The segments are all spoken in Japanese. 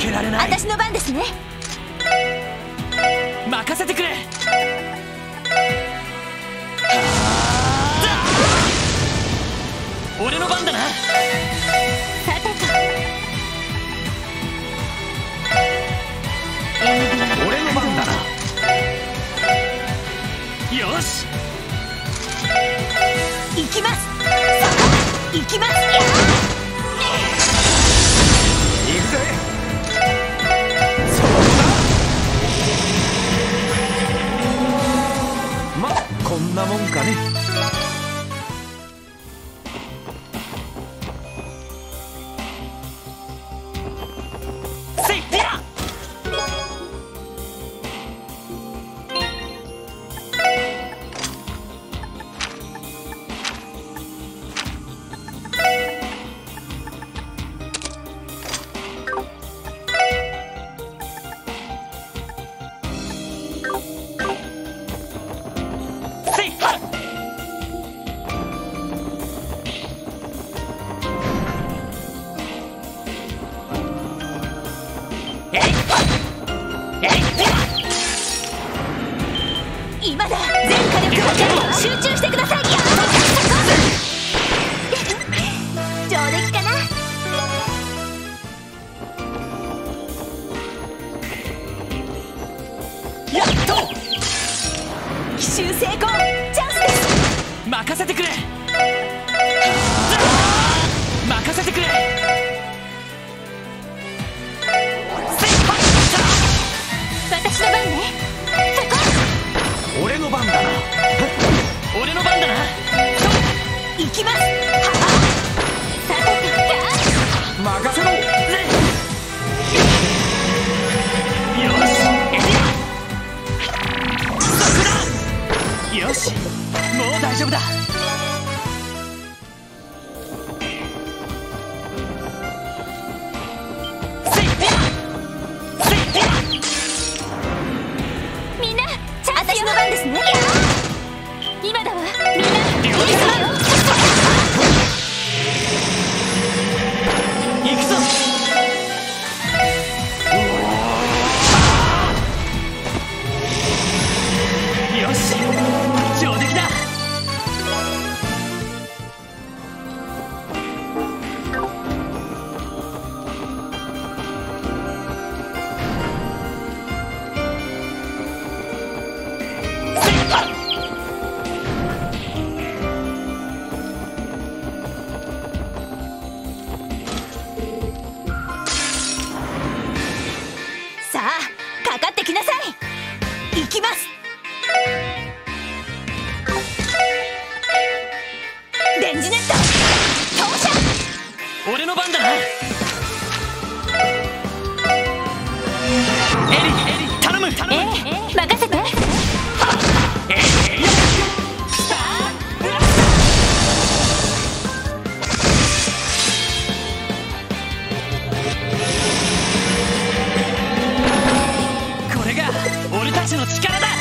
けられない。 私の番ですね。 任せてくれ。俺の番だな。 さてと俺の番だな。よし、 行きます。行きます。 行くぜ。ま、こんなもんかね。せいや。 今だ。全火力の剣を集中してください。上出来かな。 やっと奇襲成功。チャンスです。 任せてくれ。任せてくれ。 私の番ね。 俺の番だな。俺の番だな。 行きます。さてと任せろ。よし、よし、もう大丈夫だ。 みんな、私の番ですね。今だわ。みんな、いいぞ。 行くぞ。よし、上出来だ。 さあ、かかってきなさい。行きます。電磁ネット投射。 俺の番だな。エリ、頼む。 任せて。 これが俺たちの力だ。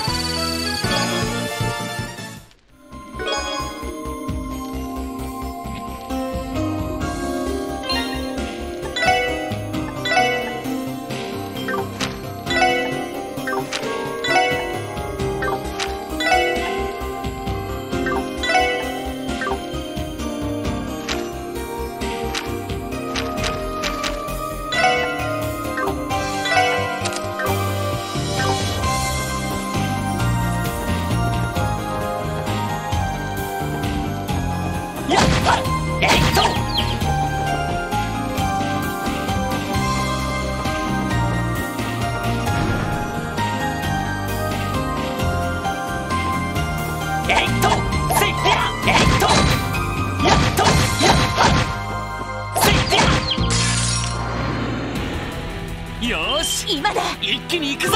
よーし、 今だ。 一気に行くぞ。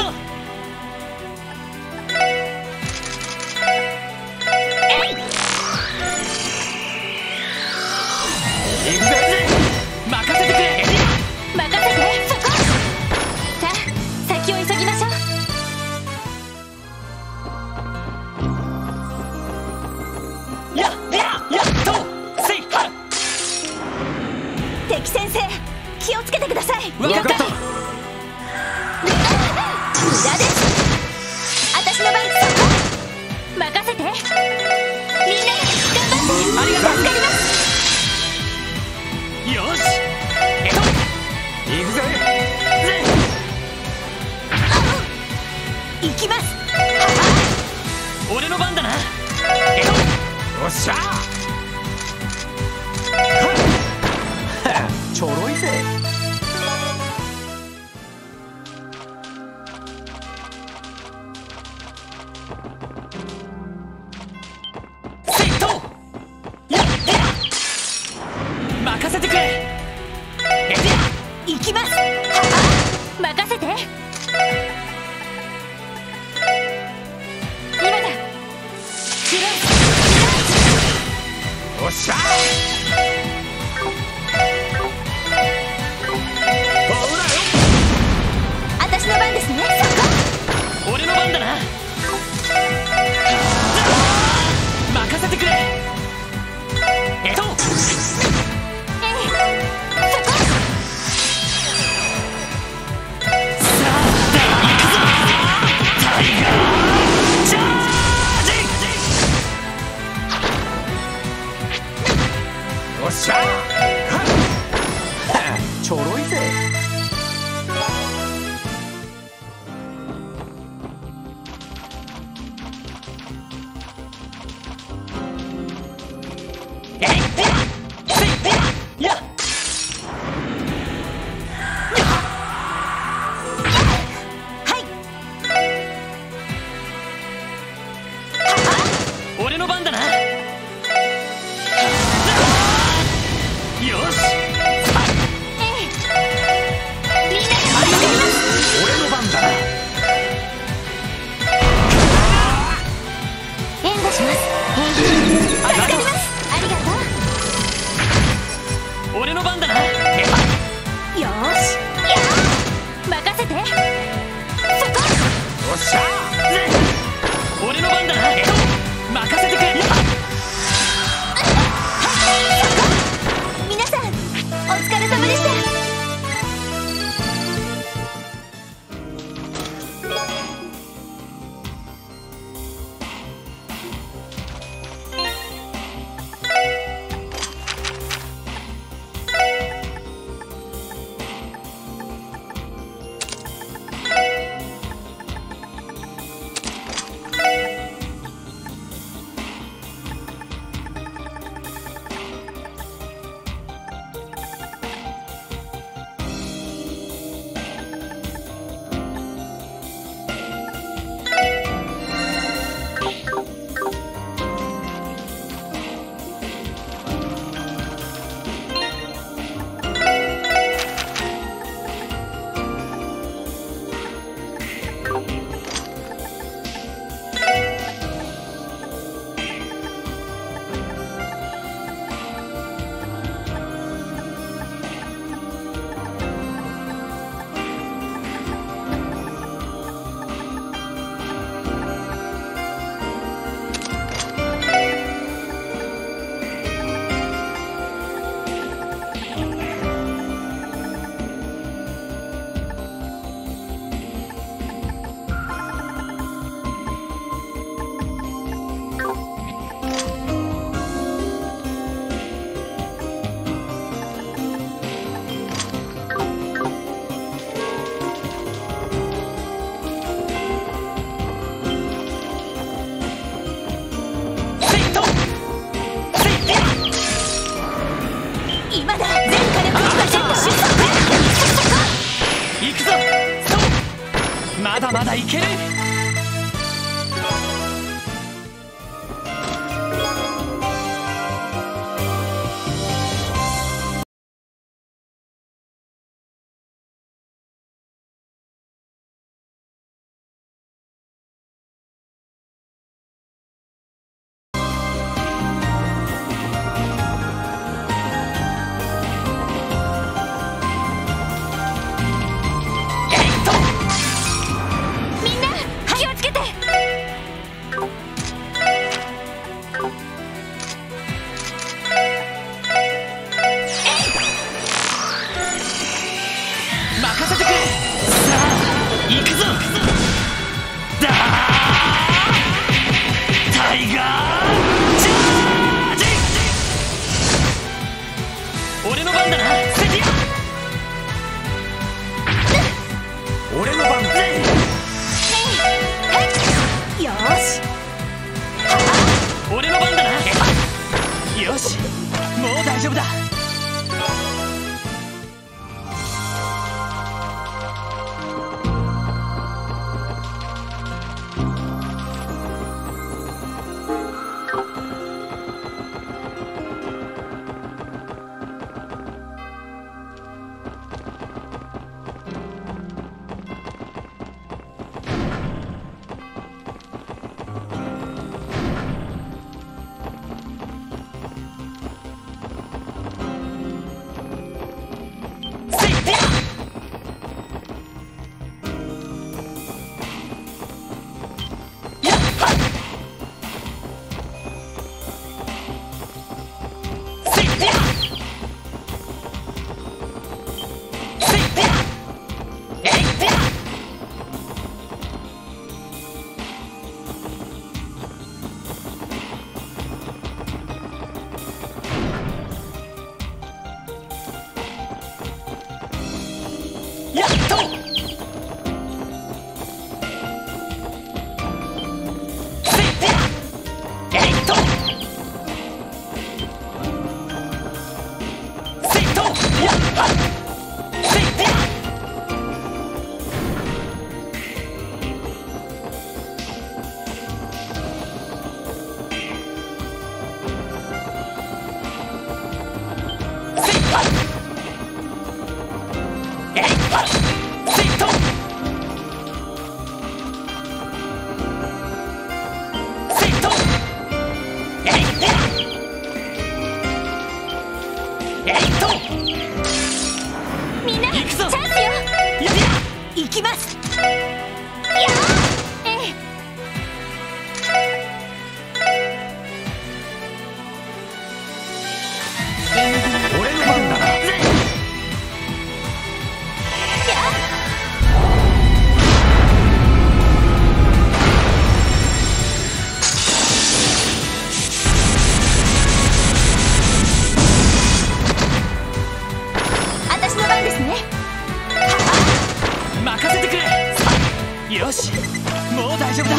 行くぜ。任せてくれ。 任せて。そこ。さあ、先を急ぎましょう。 やっとせいは。 敵先生、気をつけてください。 分かった。 っしゃちょろいぜ。任せてくれ。 行きます。任せて。今だ。 おっしゃ私の番ですね。 俺の番だな。任せてくれ。おっしゃちょろいぜ。俺の番だな。俺の番だな。よし。任せて。 っしゃ俺の番だな。任せてくれ。 皆さんお疲れ様でした。 まだまだいける。任せてくれ。さあ行くぞ。だータイガーチャージ。俺の番だな。セティア俺の番だ。よし俺の番だな。 う大丈夫だ。 みんなチャンスよ。行きます。 俺の番だな。 私の番ですね。 任せてくれ。よし、もう大丈夫だ。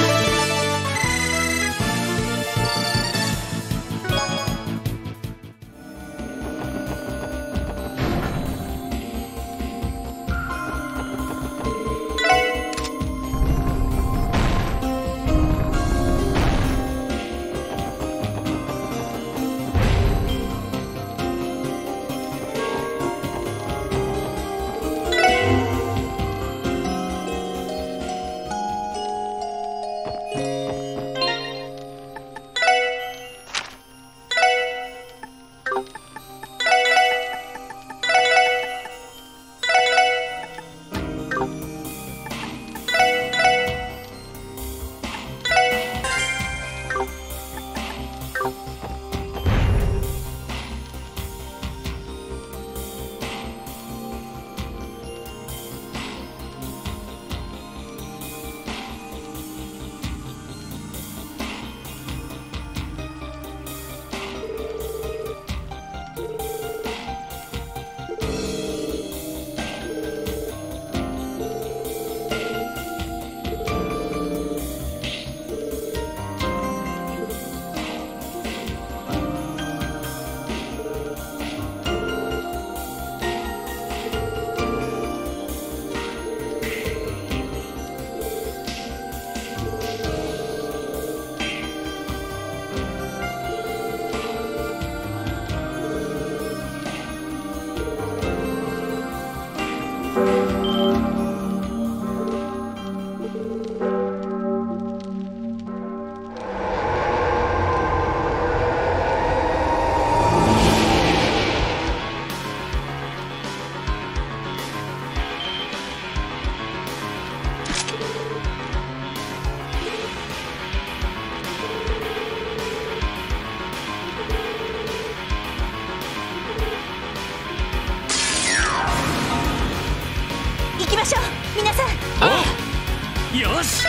皆さん。 よし。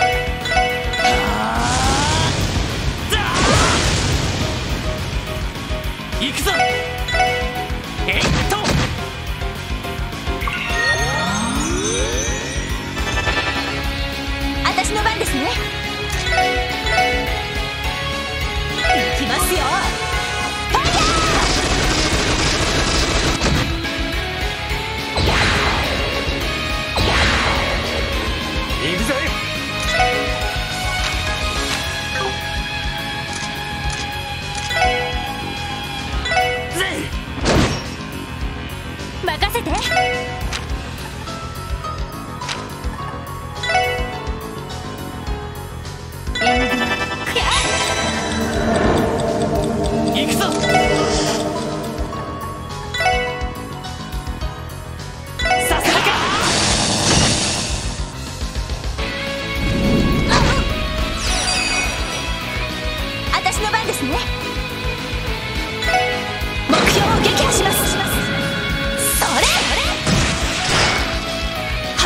行くぞ。えいっと。 私の番ですね。行きますよ。ファイヤー！ ですね。目標を撃破します。それは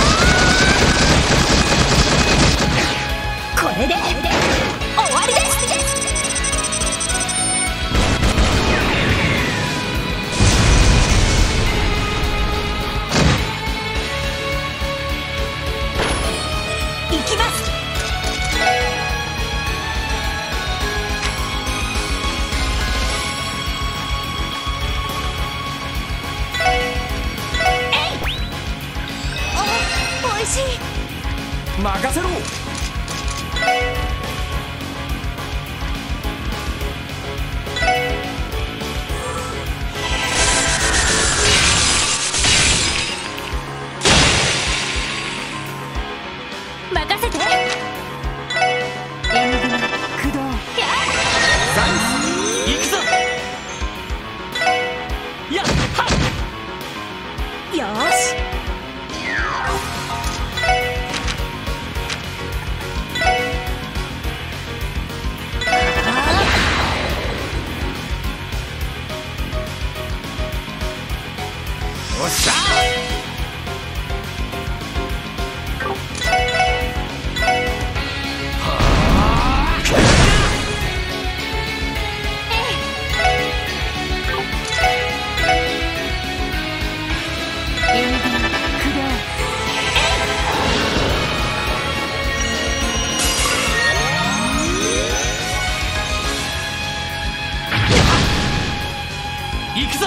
あ、これで終わりです。行きます。おいしい。 任せろ。 任せて。援軍駆動。 行くぞ。やっはっ。 よーし。 おっしゃ行くぞ。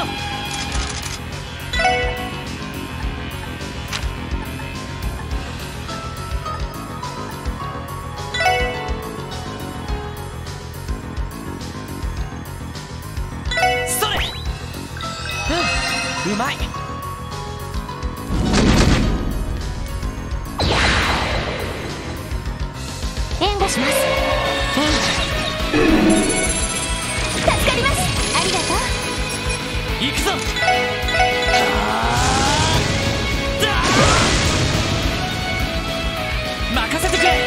それ。うまい。 援護します。助かります。ありがとう。 行くぞ。任せてくれ。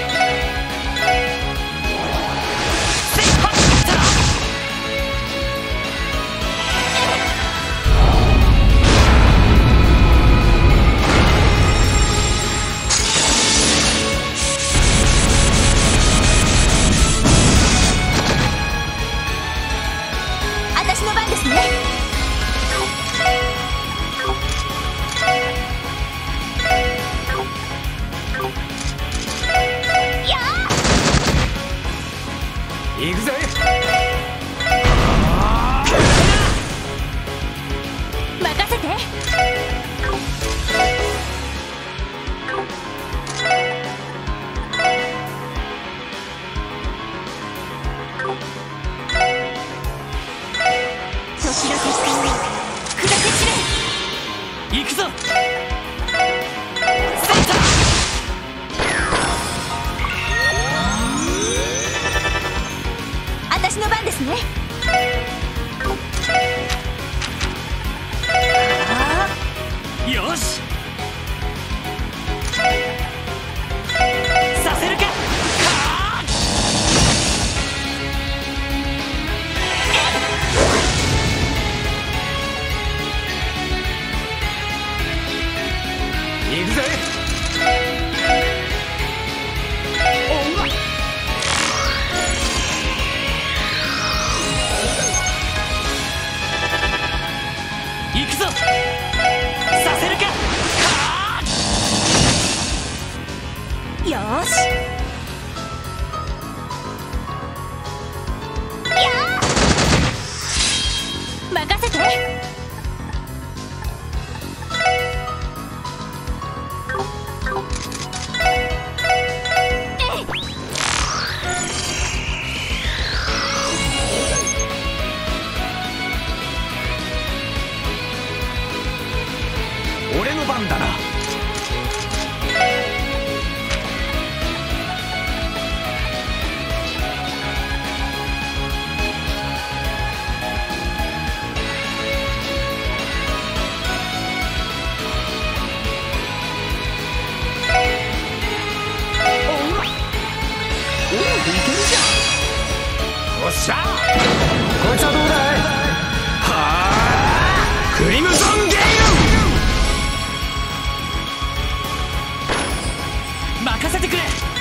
私の番ですね。やあ、 行くぜ。 任せて。時の結果を砕け散れ。 行くぞ。 私の番ですね。 よし。させるか。行くぜ。行くぞ。させるか。 しゃこいつはどうだい。はあクリムゾンゲイル任せてくれ。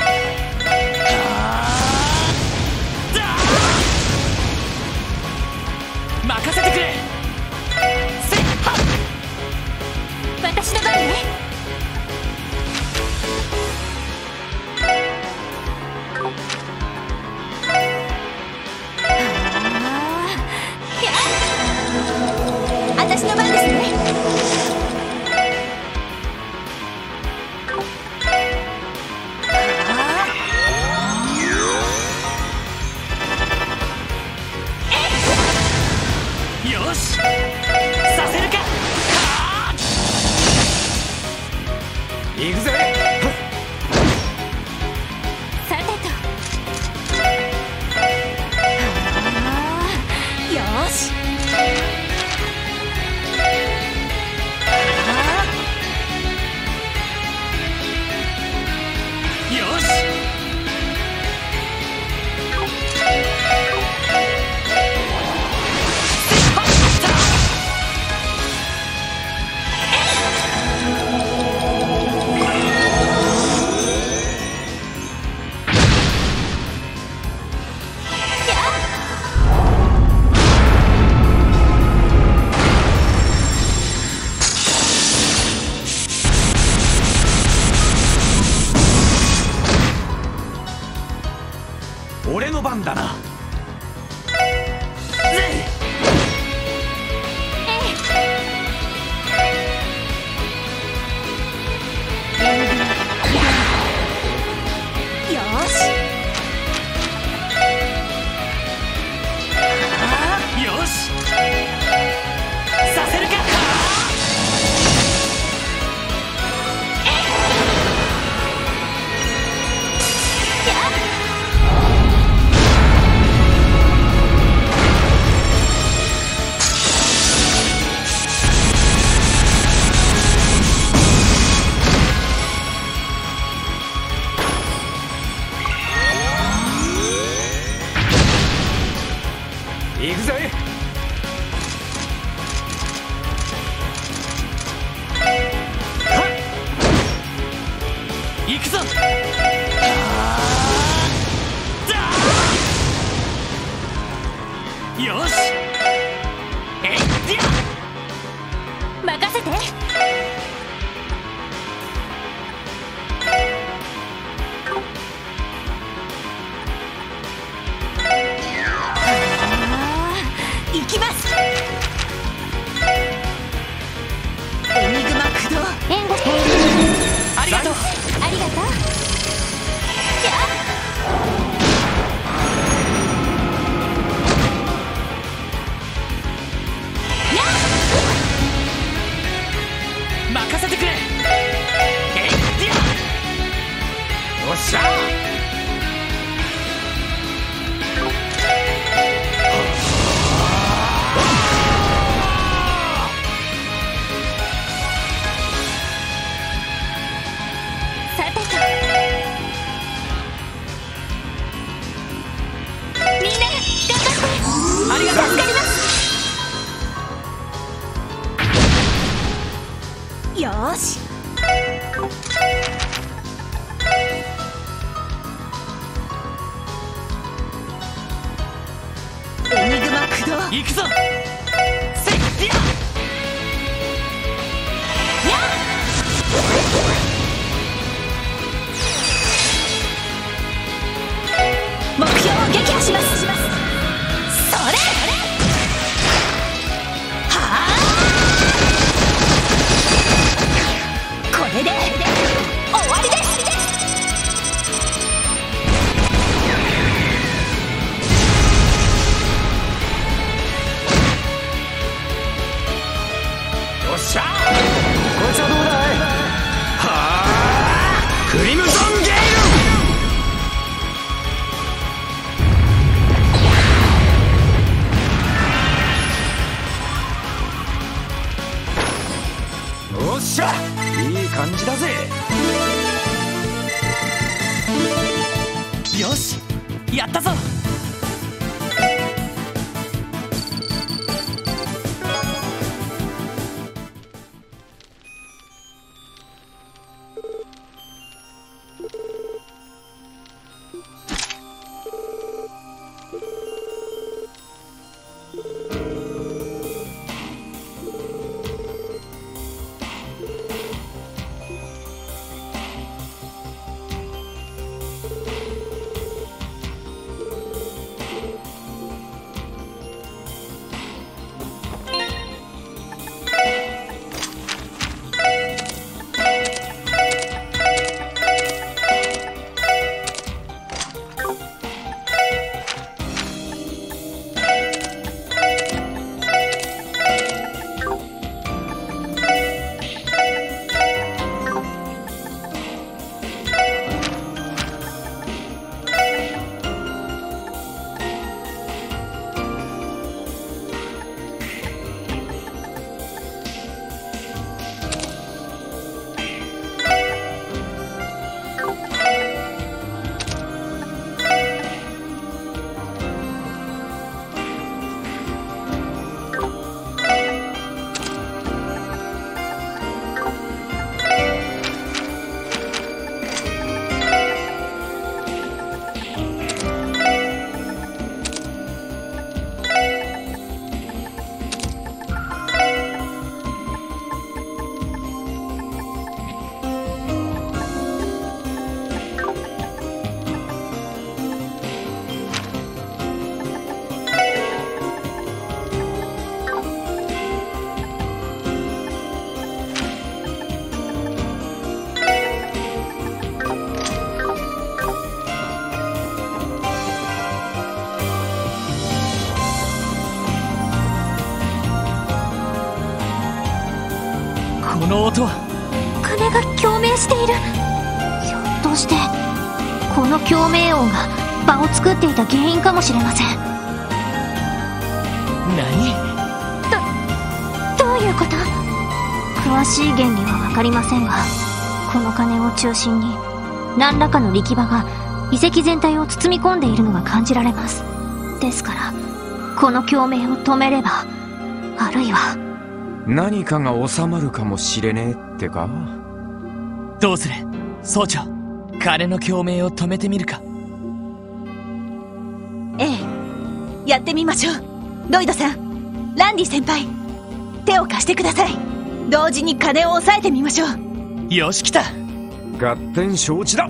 任せてくれ。せっは私の番ね。私の番ですね。 よしさせるか。行くぜ。 さてと。よし。 よし俺の番だな。よしさせるか。行くぜ。行くぞ。よしえいっや任せて。行きます。エニグマ駆動援護。 ありがとう。 ありがとう。やっ任せてくれ。えいっやよっしゃさてと。みんな頑張って。 ありがとう。 助かります。よーし。エニグマ駆動。 行くぞ。せっや目標を撃破します。それはあこれで終わりです。 よっしゃこいつはどうだい。はあクリムゾンゲイルよっしゃいい感じだぜ。よしやったぞ。 の音は。 鐘が共鳴している。ひょっとしてこの共鳴音が場を作っていた原因かもしれません。 何？ どういうこと？詳しい原理は分かりませんが、この鐘を中心に何らかの力場が遺跡全体を包み込んでいるのが感じられます。ですからこの共鳴を止めれば、あるいは何かが収まるかもしれねえってか。 どうする総長、鐘の共鳴を止めてみるか。 ええ、やってみましょう。ロイドさん、ランディ先輩、手を貸してください。同時に鐘を押さえてみましょう。 よし、来た。 合点承知だ。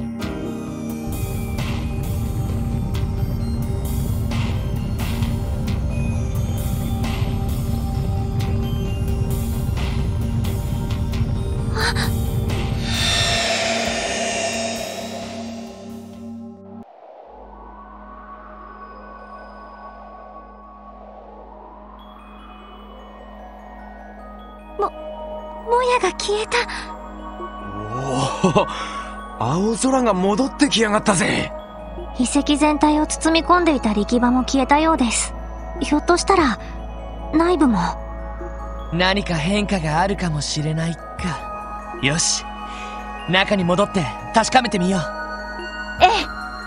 もやが消えた。 おお、青空が戻ってきやがったぜ。 遺跡全体を包み込んでいた力場も消えたようです。ひょっとしたら内部も何か変化があるかもしれないか。よし、中に戻って確かめてみよう。 ええ。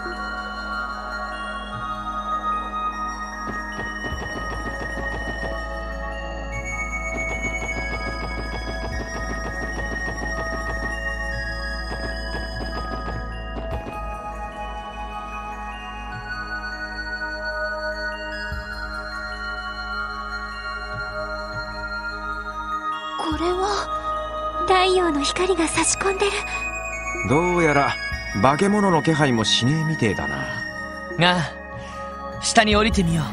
これは太陽の光が差し込んでる。 どうやら化け物の気配もしねえみてえだな。 ああ、下に降りてみよ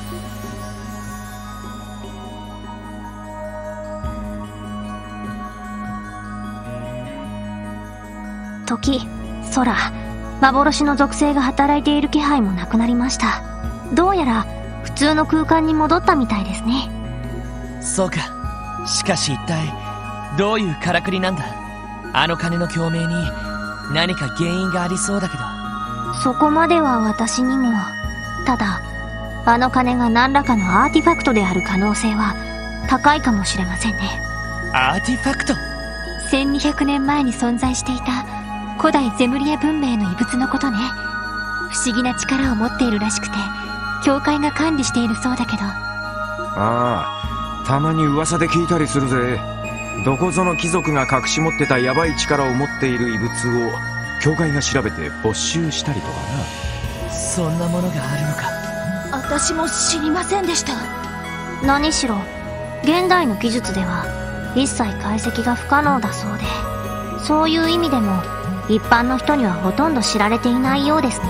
う。時、空、幻の属性が働いている気配もなくなりました。どうやら普通の空間に戻ったみたいですね。 そうか。しかし一体どういうからくりなんだ。あの鐘の共鳴に何か原因がありそうだけど。 そこまでは私にも。ただあの鐘が何らかのアーティファクトである可能性は高いかもしれませんね。 アーティファクト。 1200年前に存在していた古代ゼムリア文明の遺物のことね。不思議な力を持っているらしくて教会が管理しているそうだけど。 ああ、たまに噂で聞いたりするぜ。どこぞの貴族が隠し持ってたヤバい力を持っている遺物を教会が調べて没収したりとかな。 そんなものがあるのか。 私も知りませんでした。 何しろ現代の技術では一切解析が不可能だそうで、そういう意味でも一般の人にはほとんど知られていないようですね。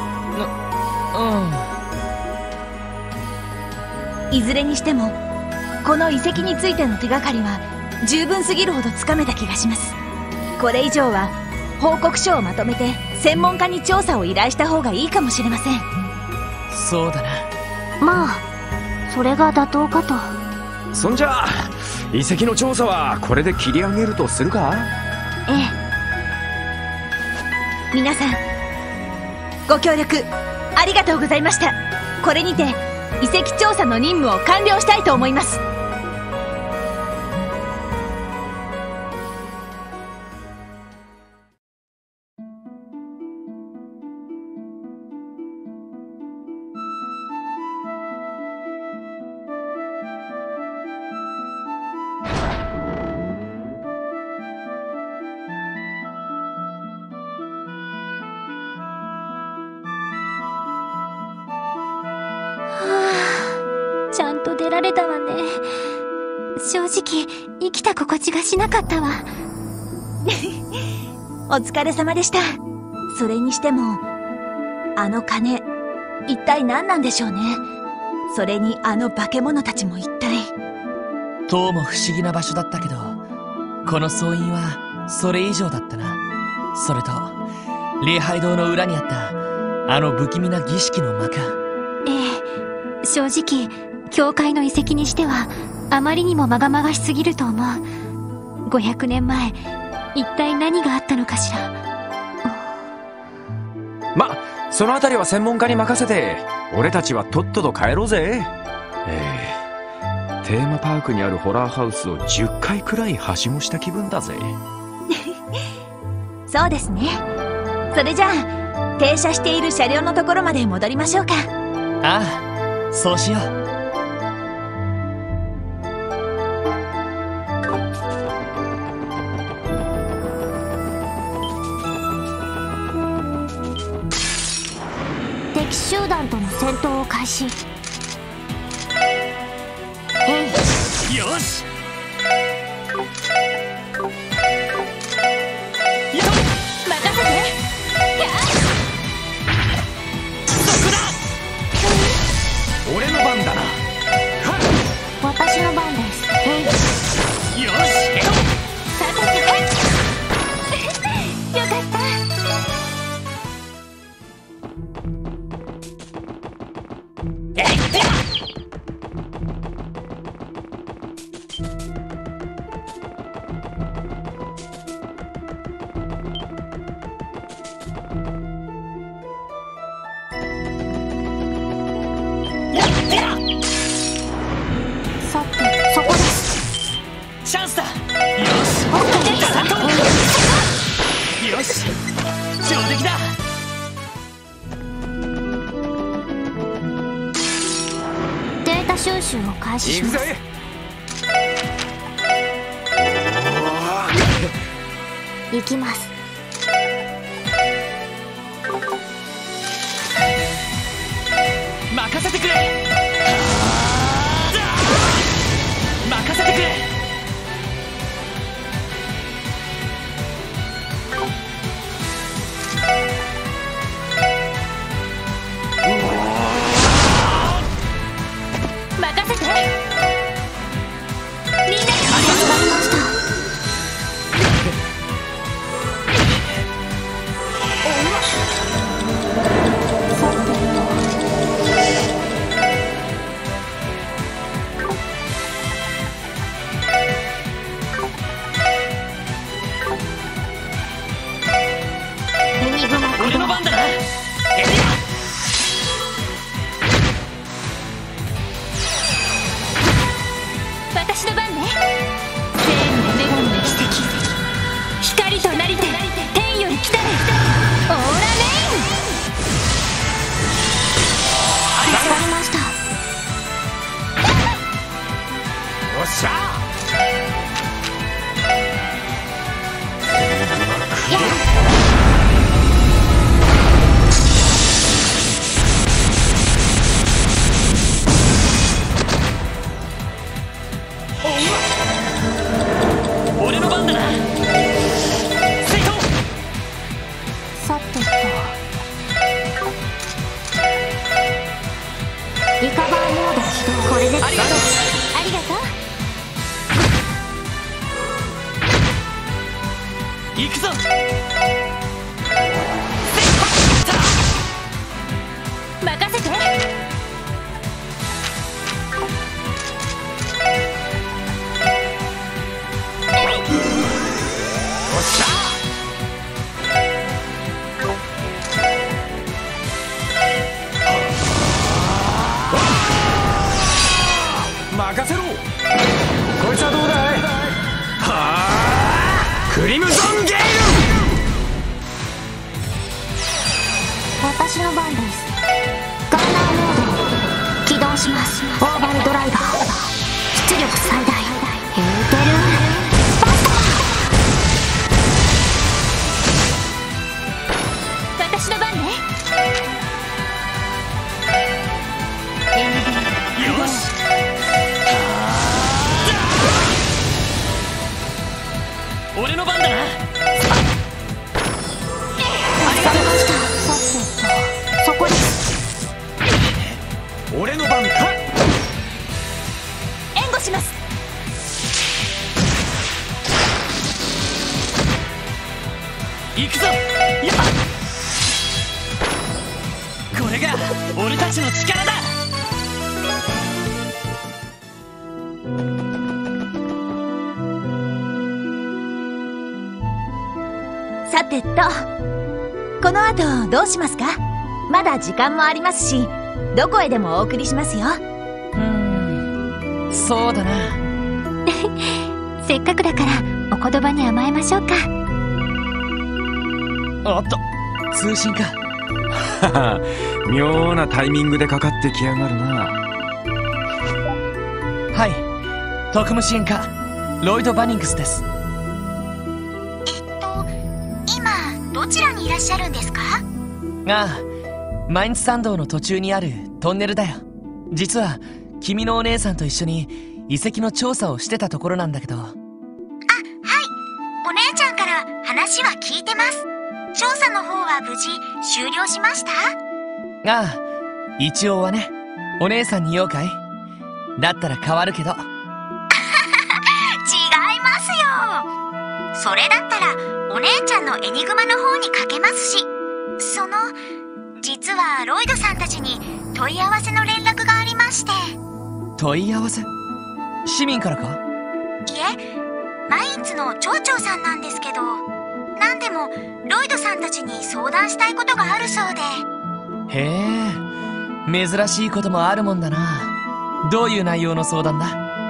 いずれにしてもこの遺跡についての手がかりは十分すぎるほどつかめた気がします。これ以上は報告書をまとめて専門家に調査を依頼した方がいいかもしれません。 そうだな。 まあそれが妥当かと。 そんじゃあ遺跡の調査はこれで切り上げるとするか。 ええ。 皆さんご協力ありがとうございました。これにて遺跡調査の任務を完了したいと思います。 ちゃんと出られたわね。正直生きた心地がしなかったわ。 お疲れ様でした。それにしてもあの鐘一体何なんでしょうね。それにあの化け物たちも一体。 どうも不思議な場所だったけど、この総員はそれ以上だったな。それと礼拝堂の裏にあったあの不気味な儀式の間か。 ええ、正直教会の遺跡にしてはあまりにもまがまがしすぎると思う。 500年前、一体何があったのかしら。 ま、そのあたりは専門家に任せて、俺たちはとっとと帰ろうぜ。テーマパークにあるホラーハウスを10回くらいはしごした気分だぜ。 そうですね。それじゃあ停車している車両のところまで戻りましょうか。 ああ、そうしよう。 敵集団との戦闘を開始。 よし。 任せて。 そこだ。 俺の番だな。 私の番です。 よし。 さてよかった。さて、そこです。 チャンスだ。よし。よし。上出来だ。 データ収集を開始します。 行くぜ。 行きます。 任せてくれ。任せてくれ。 任せて。みんなで始まりました。 俺の番だな。 私の番ね。生の女神の奇跡、光となりて天より来たれ。オーラレイン。助かりました。 おっしゃ。 俺の番だな。セイト。 さてと、リカバーモード起動。これでありがとう。 ありがとう。 行くぞ。 任せて。 任せろ。こいつはどうだい。はあ、クリムゾンゲイル。 私の番です。ガンナーモード起動します。オーバルドライバー出力最大。エーテルバスター。私の番ね。 よし。俺の番だな。 ありがとう。さてと、そこです。 俺の番か。 援護します。 行くぞ。やっ。これが俺たちの力だ。 この後どうしますか？まだ時間もありますし、どこへでもお送りしますよ。 そうだな。 せっかくだからお言葉に甘えましょうか。 おっと、通信か。 妙なタイミングでかかってきやがるな。 はい、特務支援課ロイド・バニングスです。 今どちらにいらっしゃるんですか？ ああ、マインツ山道の途中にあるトンネルだよ。実は君のお姉さんと一緒に遺跡の調査をしてたところなんだけど。 はい、お姉ちゃんから話は聞いてます。調査の方は無事終了しました？ ああ、一応はね。お姉さんに言おうかい？だったら変わるけど。違いますよ。それだったらお姉ちゃんのエニグマの方にかけますし、実はロイドさんたちに問い合わせの連絡がありまして。 問い合わせ？市民からか？ いえ、マインツの町長さんなんですけど、何でもロイドさんたちに相談したいことがあるそうで。 へえ、珍しいこともあるもんだな。どういう内容の相談だ？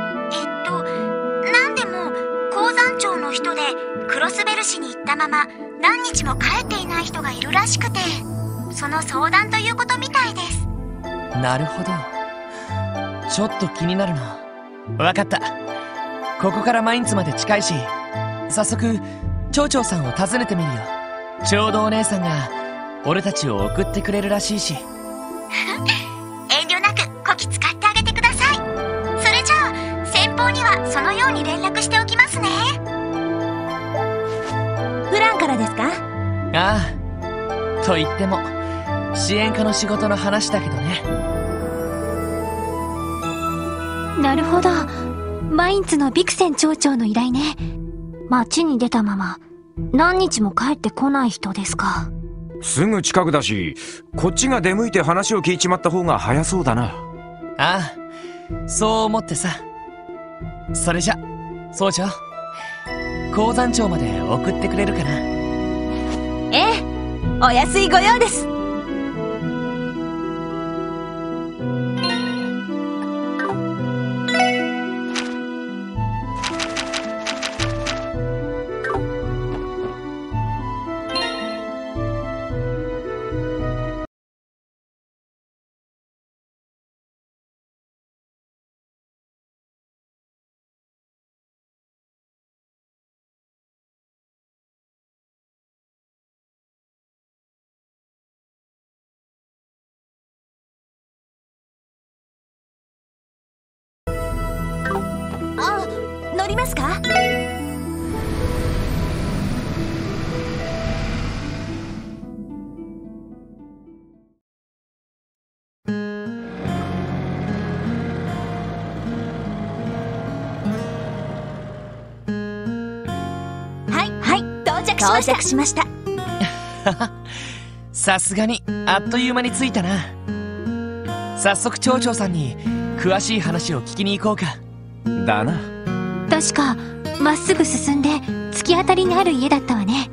何でも鉱山町の人でクロスベル市に行ったまま何日も帰っていない人がいるらしくて、その相談ということみたいです。 なるほど。ちょっと気になるな。わかった。ここからマインツまで近いし、早速町長さんを訪ねてみるよ。ちょうどお姉さんが俺たちを送ってくれるらしいし。 遠慮なくこき使ってあげてください。それじゃあ先方にはそのように連絡しておきますね。 フランからですか？ ああ、と言っても支援課の仕事の話だけどね。 なるほど、マインツのビクセン町長の依頼ね。町に出たまま何日も帰ってこない人ですか。 すぐ近くだし、こっちが出向いて話を聞いちまった方が早そうだな。 ああ、そう思ってさ。それじゃ総長、鉱山町まで送ってくれるかな？ ええ、お安いご用です。乗りますか？はい、到着しました。 さすがにあっという間に着いたな。早速町長さんに詳しい話を聞きに行こうか。 だな。 確かまっすぐ進んで突き当たりにある家だったわね。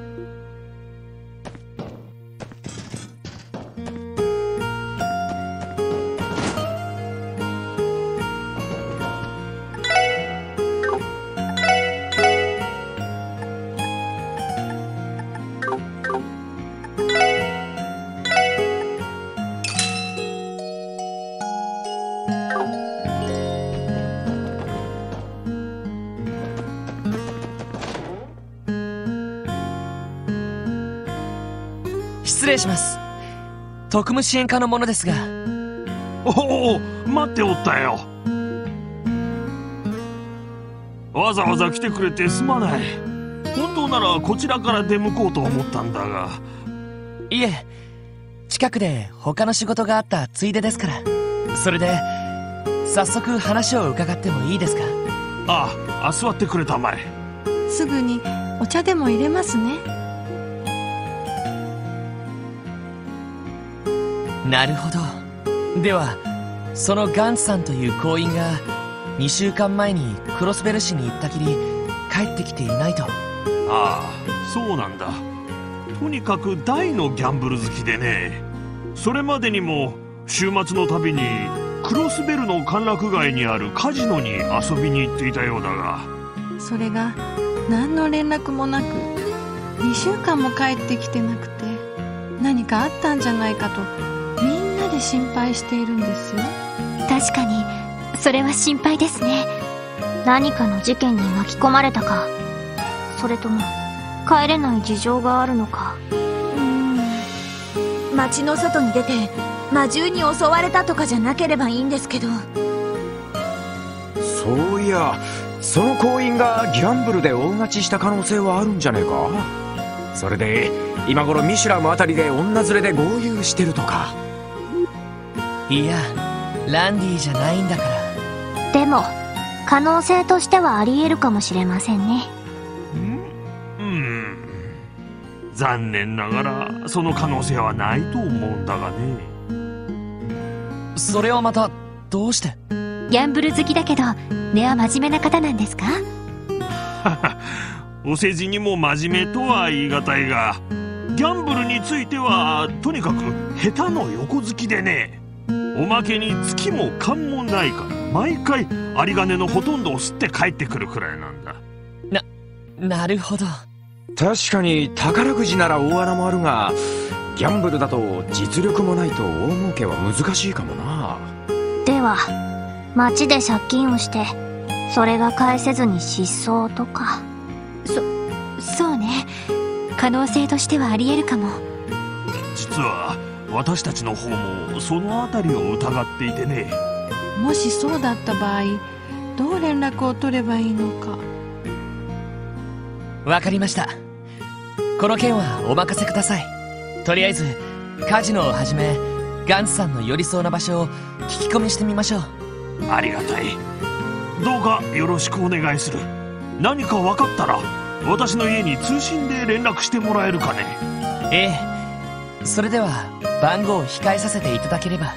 失礼します。特務支援課の者ですが。 おお、待っておったよ。わざわざ来てくれてすまない。本当ならこちらから出向こうと思ったんだが。 いえ、近くで他の仕事があったついでですから。それで早速話を伺ってもいいですか？ ああ、座ってくれたまえ。 すぐにお茶でも入れますね。 なるほど。ではそのガンツさんという行員が2週間前にクロスベル市に行ったきり帰ってきていないと。 ああ、そうなんだ。 とにかく大のギャンブル好きでね、それまでにも週末のたびにクロスベルの歓楽街にあるカジノに遊びに行っていたようだが、 それが何の連絡もなく2週間も帰ってきてなくて、何かあったんじゃないかとみんなで心配しているんですよ。 確かにそれは心配ですね。何かの事件に巻き込まれたか、それとも帰れない事情があるのか。 街の外に出て魔獣に襲われたとかじゃなければいいんですけど。 そういや、その行員がギャンブルで大勝ちした可能性はあるんじゃねえか。それで今頃ミシュラムあたりで女連れで豪遊してるとか。 いや、ランディじゃないんだから。 でも可能性としてはあり得るかもしれませんね。 残念ながらその可能性はないと思うんだがね。 それはまたどうして？ ギャンブル好きだけど根は真面目な方なんですか？ お世辞にも真面目とは言い難いが、ギャンブルについてはとにかく下手の横好きでね、おまけに月も勘もないから毎回有り金のほとんどを吸って帰ってくるくらいなんだ。 なるほど。 確かに宝くじなら大穴もあるが、ギャンブルだと実力もないと大儲けは難しいかもな。 では街で借金をしてそれが返せずに失踪とか。そうね、可能性としてはあり得るかも。 実は私たちの方もそのあたりを疑っていてね。 もしそうだった場合、どう連絡を取ればいいのか。 わかりました。この件はお任せください。とりあえずカジノをはじめガンツさんの寄りそうな場所を聞き込みしてみましょう。 ありがたい。どうかよろしくお願いする。何か分かったら私の家に通信で連絡してもらえるかね。 ええ、それでは番号を控えさせていただければ。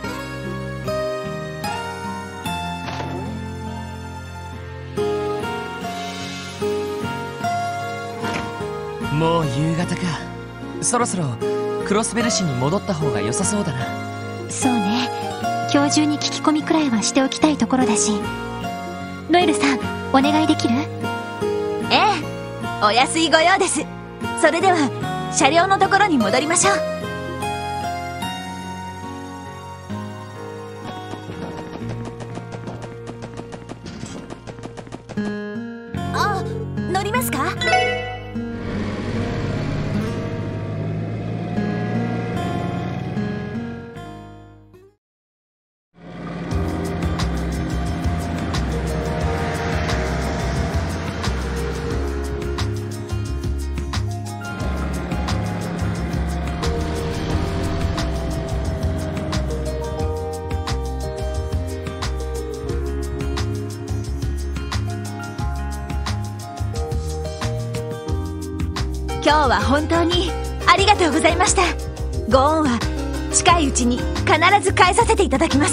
もう夕方か。そろそろクロスベル市に戻った方が良さそうだな。 そうね、今日中に聞き込みくらいはしておきたいところだし。ノエルさん、お願いできる？ ええ、お安いご用です。それでは車両のところに戻りましょう。あ、乗りますか？今日は本当にありがとうございました。ご恩は近いうちに必ず返させていただきます。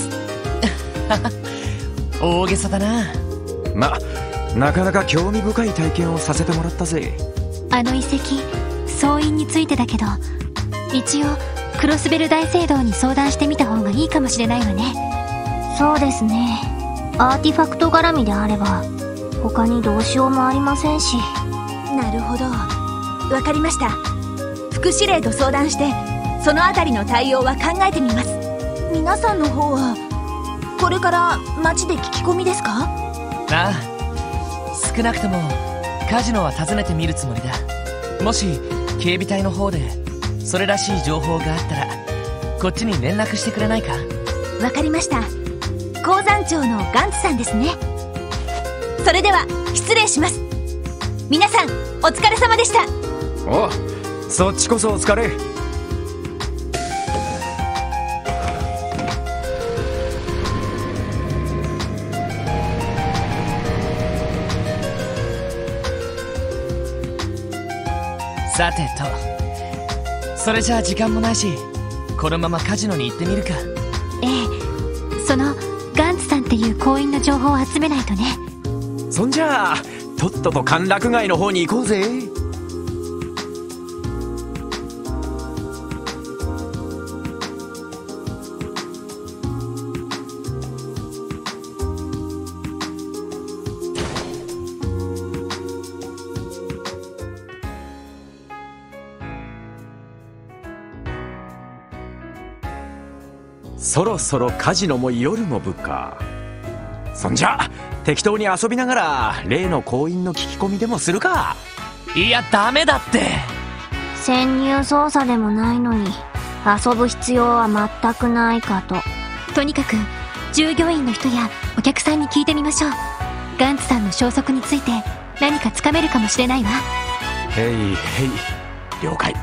大げさだな。 なかなか興味深い体験をさせてもらったぜ。 あの遺跡、総員についてだけど、一応クロスベル大聖堂に相談してみた方がいいかもしれないわね。そうですね、アーティファクト絡みであれば他にどうしようもありませんし。 なるほど、わかりました。副司令と相談してそのあたりの対応は考えてみます。皆さんの方はこれから街で聞き込みですか？ ああ、少なくともカジノは訪ねてみるつもりだ。もし警備隊の方でそれらしい情報があったらこっちに連絡してくれないか？ わかりました。鉱山長のガンツさんですね。それでは失礼します。皆さんお疲れ様でした。 お、そっちこそお疲れ。 さてと、それじゃあ時間もないしこのままカジノに行ってみるか。 ええ、そのガンツさんっていう行員の情報を集めないとね。 そんじゃあとっとと歓楽街の方に行こうぜ。 そろそろカジノも夜の部か。そんじゃ適当に遊びながら例の行員の聞き込みでもするか。 いやダメだって。 潜入捜査でもないのに遊ぶ必要は全くないかと。 とにかく従業員の人やお客さんに聞いてみましょう。ガンツさんの消息について何かつかめるかもしれないわ。 へいへい、了解。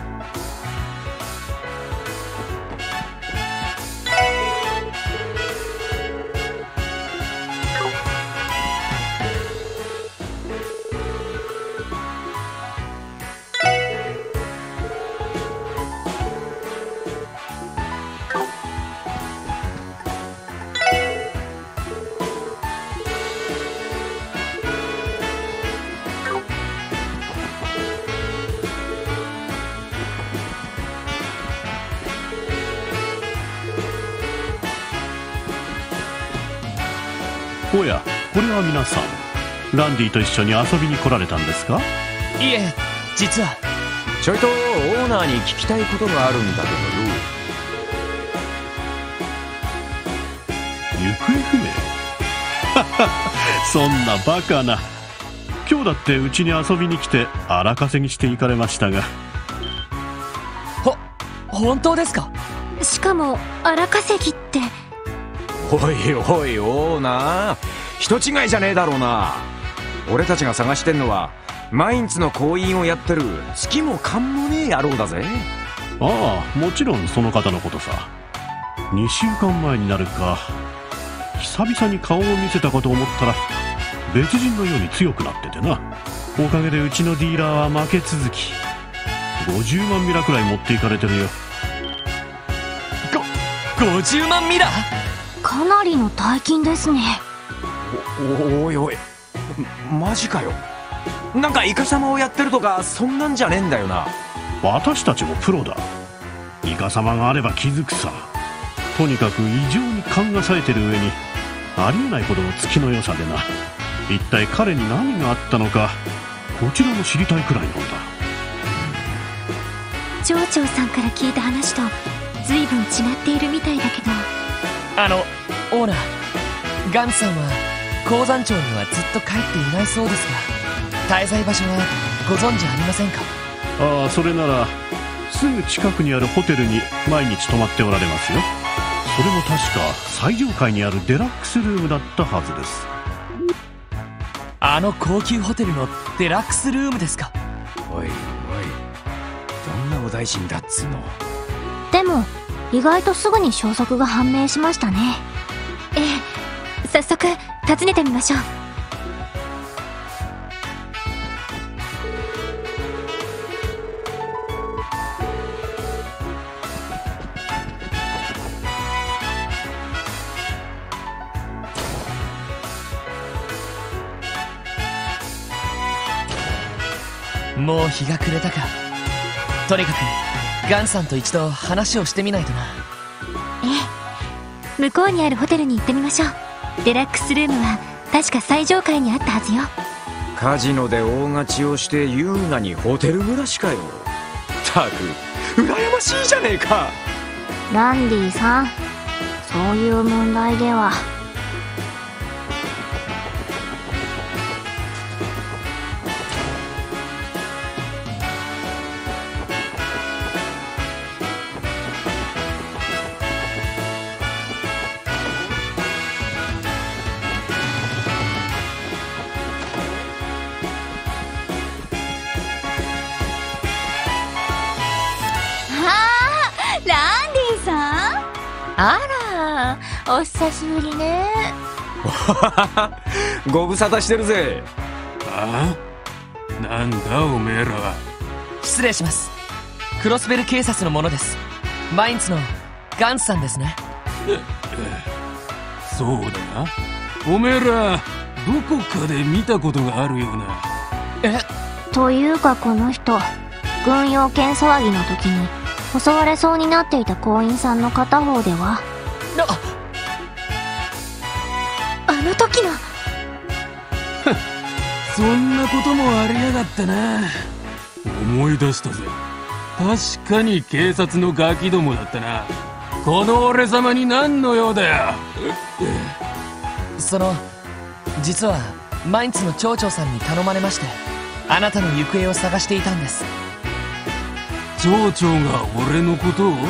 おや、これは皆さんランディと一緒に遊びに来られたんですか？ いえ、実はちょいとオーナーに聞きたいことがあるんだけどよ。行方不明そんなバカな。今日だってうちに遊びに来て荒稼ぎしていかれましたが。 本当ですか？ しかも荒稼ぎって。 おいおいオーナー、人違いじゃねえだろうな。俺たちが探してんのはマインツの行員をやってる月も勘もねえ野郎だぜ。 ああ、もちろんその方のことさ。2週間前になるか、久々に顔を見せたかと思ったら別人のように強くなっててな。おかげでうちのディーラーは負け続き、50万ミラくらい持っていかれてるよ。 50万ミラ？ かなりの大金ですね。 おいおい、マジかよ。なんかイカサマをやってるとかそんなんじゃねえんだよな。 私たちもプロだ。イカサマがあれば気づくさ。とにかく異常に勘が冴えてる上にありえないほどの月の良さでな。一体彼に何があったのかこちらも知りたいくらいなんだ。 町長さんから聞いた話と随分違っているみたいだけど。 オーナー、ガンツさんは鉱山町にはずっと帰っていないそうですが、滞在場所はご存知ありませんか？ ああ、それならすぐ近くにあるホテルに毎日泊まっておられますよ。それも確か最上階にあるデラックスルームだったはずです。 高級ホテルのデラックスルームですか？ おいおい、どんなお大臣だっつうの。 でも意外とすぐに消息が判明しましたね。 ええ、早速訪ねてみましょう。 もう日が暮れたか。とにかくガンさんと一度話をしてみないとな。 ええ、向こうにあるホテルに行ってみましょう。デラックスルームは確か最上階にあったはずよ。 カジノで大勝ちをして優雅にホテル暮らしかよ。たく羨ましいじゃねえか。 ランディさん、そういう問題では。 あら、お久しぶりね。 ご無沙汰してるぜ。 あ？なんだおめえらは。 失礼します。クロスベル警察の者です。マインツのガンツさんですね。 そうだな。おめえらどこかで見たことがあるような。 というかこの人、軍用犬騒ぎの時に襲われそうになっていた行員さんの片方では。 あの時のそんなこともありやがったな。思い出したぜ。確かに警察のガキどもだったな。 この俺様に何の用だよ。 実はマインツの町長さんに頼まれまして、あなたの行方を探していたんです。 町長が俺のことを？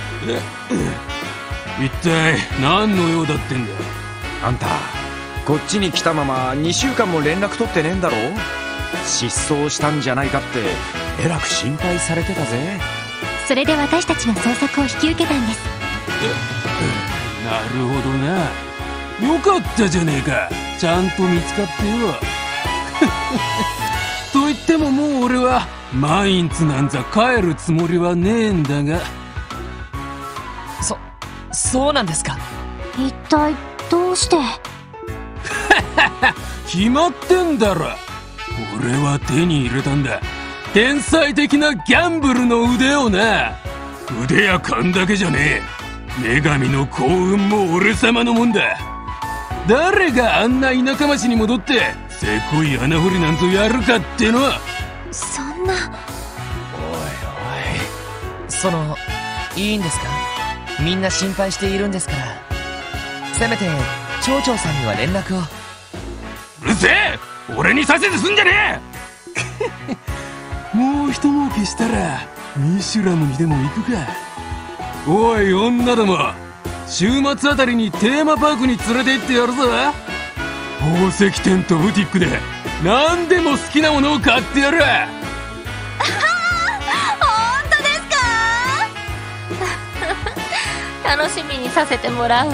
一体何の用だってんだ。 あんたこっちに来たまま2週間も連絡取ってねえんだろ。失踪したんじゃないかってえらく心配されてたぜ。 それで私たちが捜索を引き受けたんです。 なるほどな。よかったじゃねえか、ちゃんと見つかってよ。と言ってももう俺はマインツなんざ帰るつもりはねえんだが。 そうなんですか。 一体どうして？ 決まってんだろ。俺は手に入れたんだ、天才的なギャンブルの腕をな。腕や勘だけじゃねえ、女神の幸運も俺様のもんだ。誰があんな田舎町に戻ってせこい穴掘りなんぞやるかってのは。 そんな。 いいんですか。みんな心配しているんですから、せめて町長さんには連絡を。 うるせえ、俺にさせてすんじゃねえ。もう一儲けしたらミシュラムにでも行くか。おい女ども、週末あたりにテーマパークに連れて行ってやるぞ。宝石店とブティックで何でも好きなものを買ってやる。 本当ですか？ 楽しみにさせてもらうわ。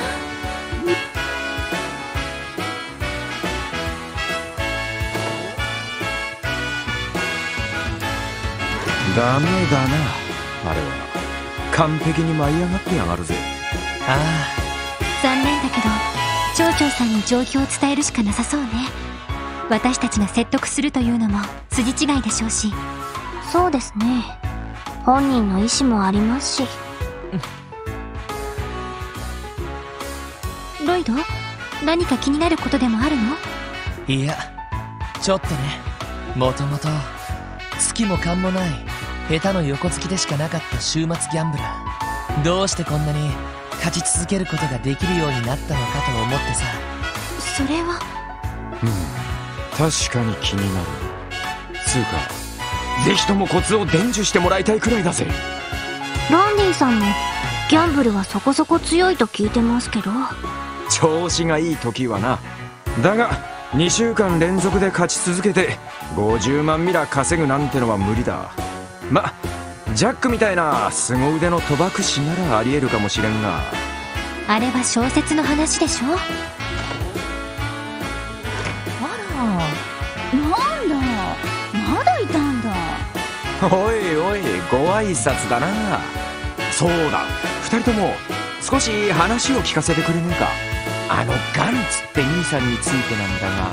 ダメだな、あれは。完璧に舞い上がってやがるぜ。 あ残念だけど町長さんに状況を伝えるしかなさそうね。私たちが説得するというのも筋違いでしょうし。 そうですね、本人の意思もありますし。 ロイド、何か気になることでもあるの？ いや、ちょっとね。もともと月も勘もない下手の横付きでしかなかった週末ギャンブラー、どうしてこんなに勝ち続けることができるようになったのかと思ってさ。 それは。 確かに気になる。つうかぜひともコツを伝授してもらいたいくらいだぜ。 ランディさんもギャンブルはそこそこ強いと聞いてますけど。 調子がいい時はな。だが2週間連続で勝ち続けて50万ミラ稼ぐなんてのは無理だ。ジャックみたいな凄腕の賭博師ならありえるかもしれんが。 あれは小説の話でしょ。 なんだ、まだいたんだ。 おいおい、ご挨拶だな。そうだ、2人とも少し話を聞かせてくれねえか。あのガンツって兄さんについてなんだが。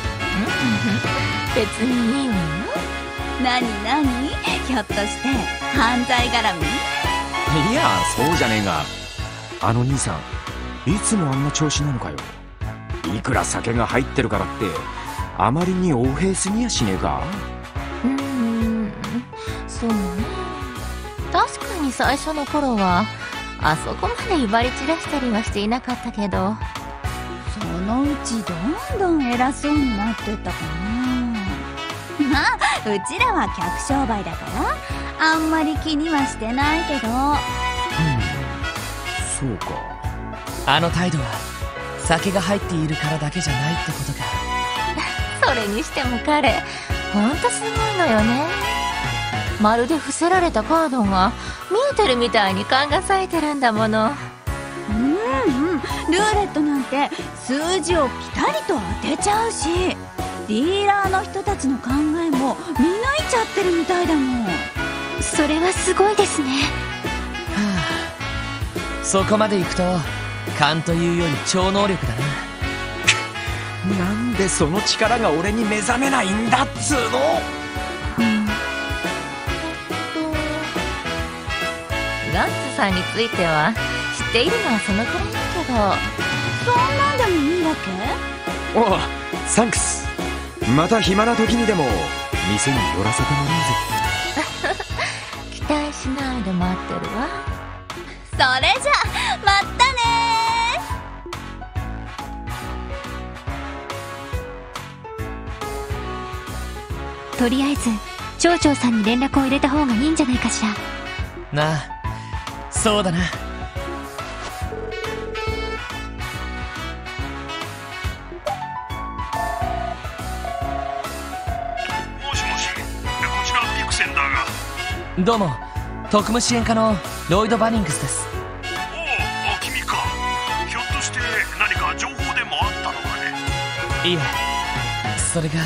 別にいいわよ。 何ひょっとして犯罪絡み？ いや、そうじゃねえが、あの兄さんいつもあんな調子なのかよ。いくら酒が入ってるからってあまりに横柄すぎやしねえか。 そうね。確かに最初の頃はあそこまで威張り散らしたりはしていなかったけど、 そのうちどんどん偉そうになってったかな。まあうちらは客商売だからあんまり気にはしてないけど。 そうか。 あの態度は酒が入っているからだけじゃないってことか。 それにしても彼ほんとすごいのよね。まるで伏せられたカードが見えてるみたいに勘が冴えてるんだもの。 ルーレットなんて数字をピタリと当てちゃうし、ディーラーの人たちの考えも見抜いちゃってるみたいだもん。 それはすごいですね。 そこまでいくと勘というより超能力だな。 なんでその力が俺に目覚めないんだっつうの。 ガンツさんについては知っているのはそのくらいだけど。 そんなんでもいいわけ？ おう、サンクス。また暇な時にでも店に寄らせてもらうぜ。 期待しないで待ってるわ。 それじゃまたねー。とりあえず町長さんに連絡を入れた方がいいんじゃないかしら。 なあ、そうだな。 もしもし、こちらピクセンだが。 どうも、特務支援課のロイド・バニングスです。 おお、君か。ひょっとして何か情報でもあったのかね。 いえ、それが。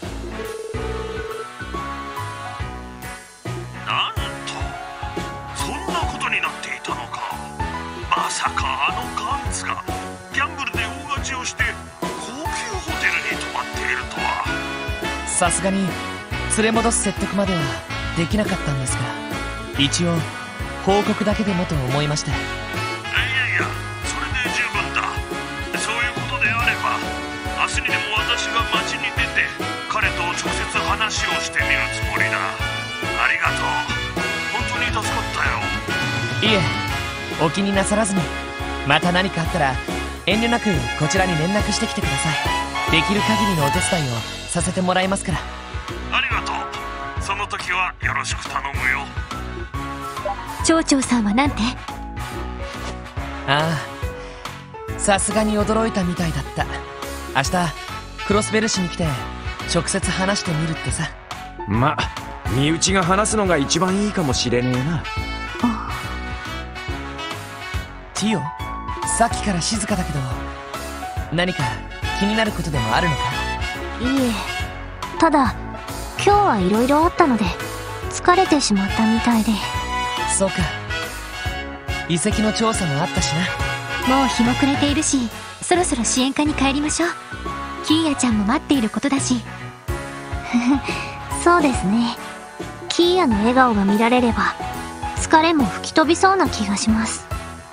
なんと、そんなことになっていたのか。まさかあのガンツがギャンブルで大勝ちをして高級ホテルに泊まっているとは。 さすがに連れ戻す説得まではできなかったんですが、一応報告だけでもと思いまして。 いやいや、それで十分だ。そういうことであれば明日にでも私が街に出て彼と直接話をしてみるつもりだ。ありがとう。本当に助かったよ。 いえ、お気になさらずに。また何かあったら遠慮なくこちらに連絡してきてください。できる限りのお手伝いをさせてもらいますから。 ありがとう。その時はよろしく頼むよ。 町長さんはなんて？ ああ、さすがに驚いたみたいだった。明日クロスベル市に来て直接話してみるってさ。 ま、身内が話すのが一番いいかもしれねえな。 ティオ、さっきから静かだけど何か気になることでもあるのか？ いえ、ただ今日はいろいろあったので疲れてしまったみたいで。 そうか、遺跡の調査もあったしな。もう日も暮れているし、そろそろ支援課に帰りましょう。キーヤちゃんも待っていることだし。そうですね。キーヤの笑顔が見られれば疲れも吹き飛びそうな気がします。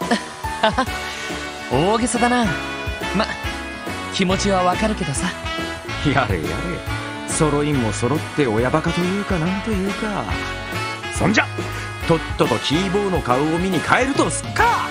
大げさだな。ま、気持ちはわかるけどさ。 やれやれ、揃いも揃って親バカというかなんというか。そんじゃとっととキーボーの顔を見に帰るとすっか。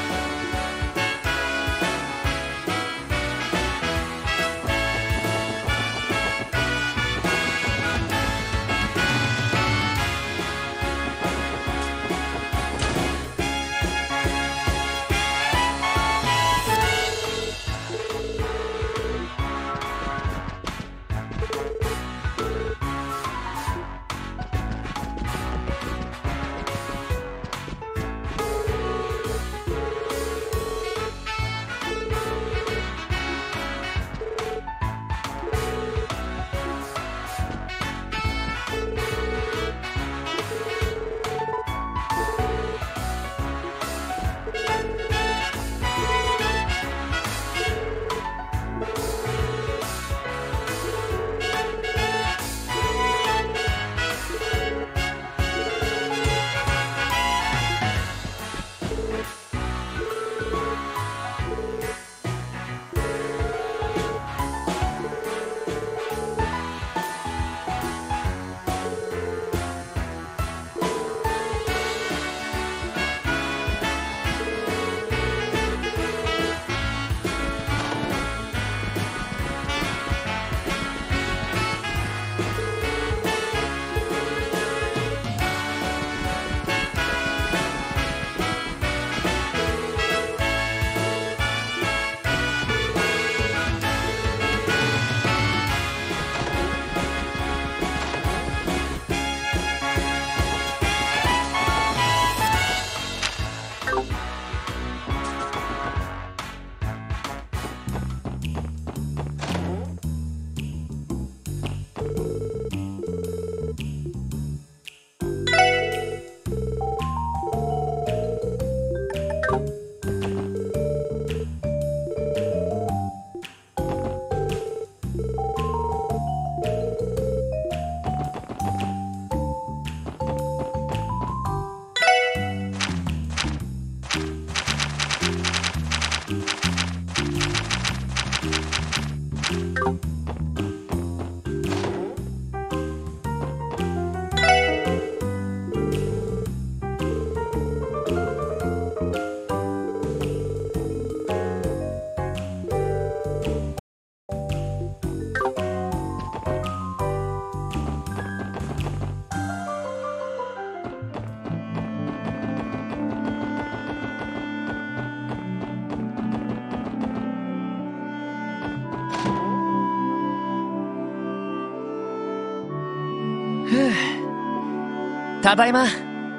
ただいま。 帰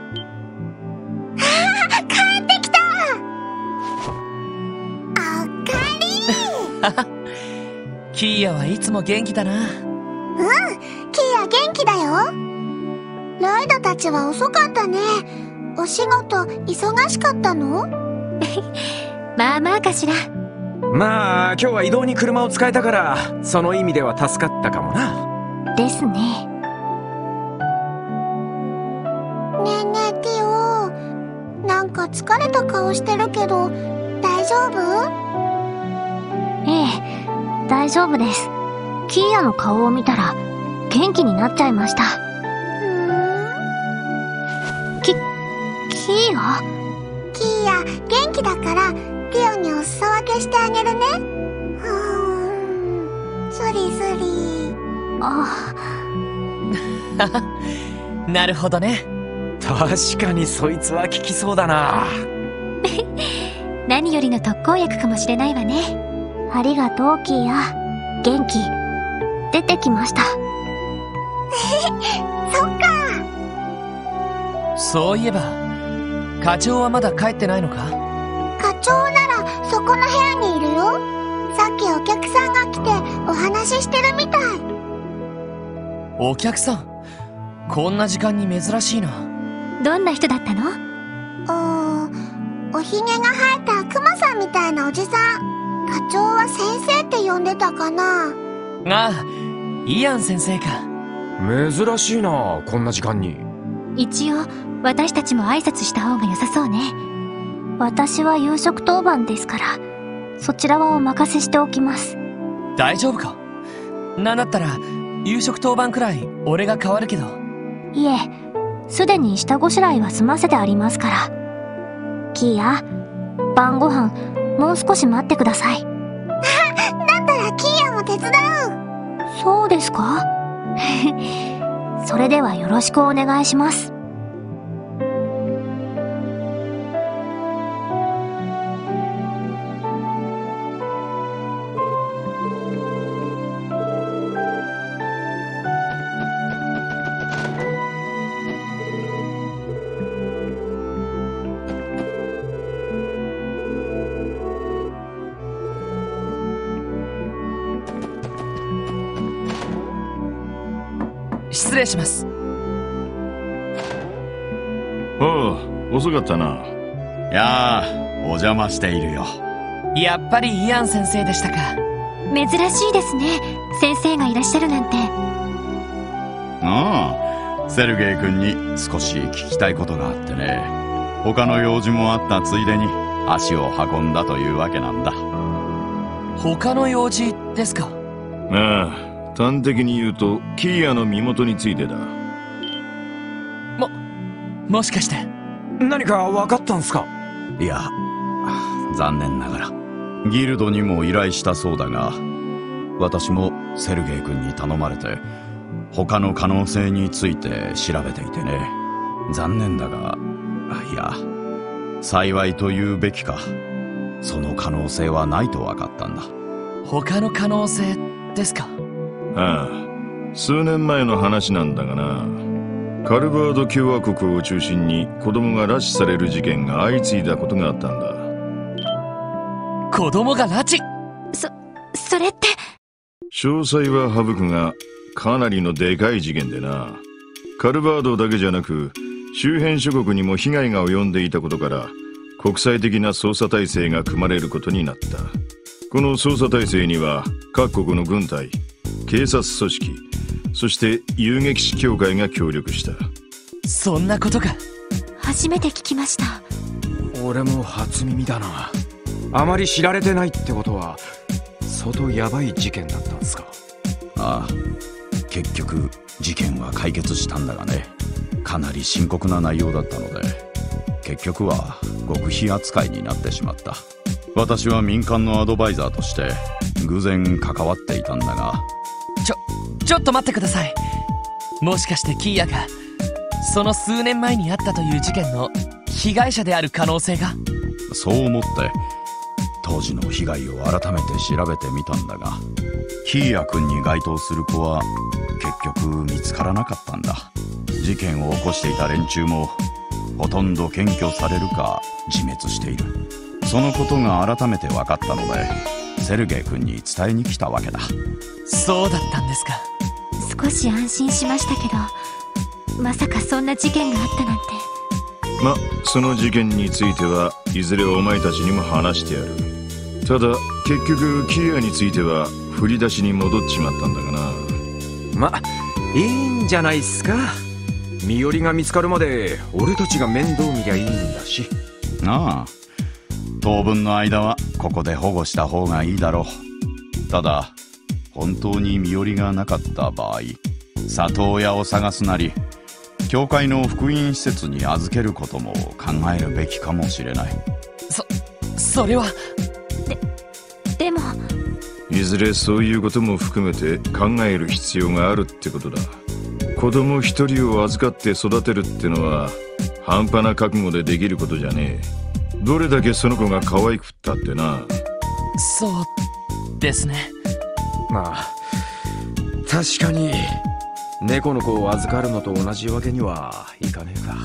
ってきた。おかえり。 キーヤはいつも元気だな。 キーヤ元気だよ。ライドたちは遅かったね。お仕事忙しかったの？まあまあかしら。 まあ今日は移動に車を使えたから、その意味では助かったかもな。 ですね。ねえねえティオ、なんか疲れた顔してるけど大丈夫？ええ、大丈夫です。キーヤの顔を見たら元気になっちゃいました。キーヤ？キーヤ元気だからティオにお裾分けしてあげるね。スリスリ。 なるほどね。 確かにそいつは効きそうだな。 何よりの特効薬かもしれないわね。ありがとうキーヤ。元気出てきました。そっか。 そういえば課長はまだ帰ってないのか？ 課長ならそこの部屋にいるよ。さっきお客さんが来てお話ししてるみたい。 お客さん？こんな時間に珍しいな。 どんな人だったの？おひげが生えたクマさんみたいなおじさん。課長は先生って呼んでたかな？ ああ、イアン先生か。 珍しいな、こんな時間に。 一応私たちも挨拶した方が良さそうね。私は夕食当番ですから、そちらはお任せしておきます。 大丈夫か？なんだったら夕食当番くらい俺が代わるけど。 いえ、すでに下ごしらえは済ませてありますから。キーヤ、晩ご飯もう少し待ってください。だったらキーヤも手伝う。そうですか？それではよろしくお願いします。 失礼します。 遅かったな。 いやー、お邪魔しているよ。 やっぱりイアン先生でしたか。 珍しいですね、先生がいらっしゃるなんて。 ああ、セルゲイ君に少し聞きたいことがあってね。他の用事もあったついでに足を運んだというわけなんだ。 他の用事ですか？ ああ、端的に言うとキーヤの身元についてだ。 もしかして何か分かったんすか？ いや、残念ながらギルドにも依頼したそうだが、私もセルゲイ君に頼まれて他の可能性について調べていてね。残念だが、いや、幸いと言うべきか、その可能性はないと分かったんだ。 他の可能性ですか？ ああ、数年前の話なんだがな。カルバード共和国を中心に子供が拉致される事件が相次いだことがあったんだ。 子供が拉致？ それって。 詳細は省くが、かなりのでかい事件でな。カルバードだけじゃなく周辺諸国にも被害が及んでいたことから、国際的な捜査体制が組まれることになった。この捜査体制には各国の軍隊、警察組織、そして遊撃士協会が協力した。 そんなことか。 初めて聞きました。 俺も初耳だな。あまり知られてないってことは相当ヤバい事件だったんですか？ ああ、結局事件は解決したんだがね、かなり深刻な内容だったので、結局は極秘扱いになってしまった。私は民間のアドバイザーとして偶然関わっていたんだが。 ちょっと待ってください。もしかしてキーヤがその数年前にあったという事件の被害者である可能性が？ そう思って当時の被害を改めて調べてみたんだが、キーヤ君に該当する子は結局見つからなかったんだ。 事件を起こしていた連中もほとんど検挙されるか自滅している。そのことが改めて分かったのでセルゲイ君に伝えに来たわけだ。 そうだったんですか。 少し安心しましたけど、まさかそんな事件があったなんて。 ま、その事件についてはいずれお前たちにも話してやる。ただ結局キリアについては振り出しに戻っちまったんだがな。 ま、いいんじゃないっすか。身寄りが見つかるまで俺たちが面倒見りゃいいんだし。 ああ、当分の間はここで保護した方がいいだろう。ただ本当に身寄りがなかった場合、里親を探すなり教会の福音施設に預けることも考えるべきかもしれない。 それは。 でもいずれそういうことも含めて考える必要があるってことだ。子供一人を預かって育てるってのは半端な覚悟でできることじゃねえ。どれだけその子が可愛くったってな。 そうですね。 まあ確かに猫の子を預かるのと同じわけにはいかねえか。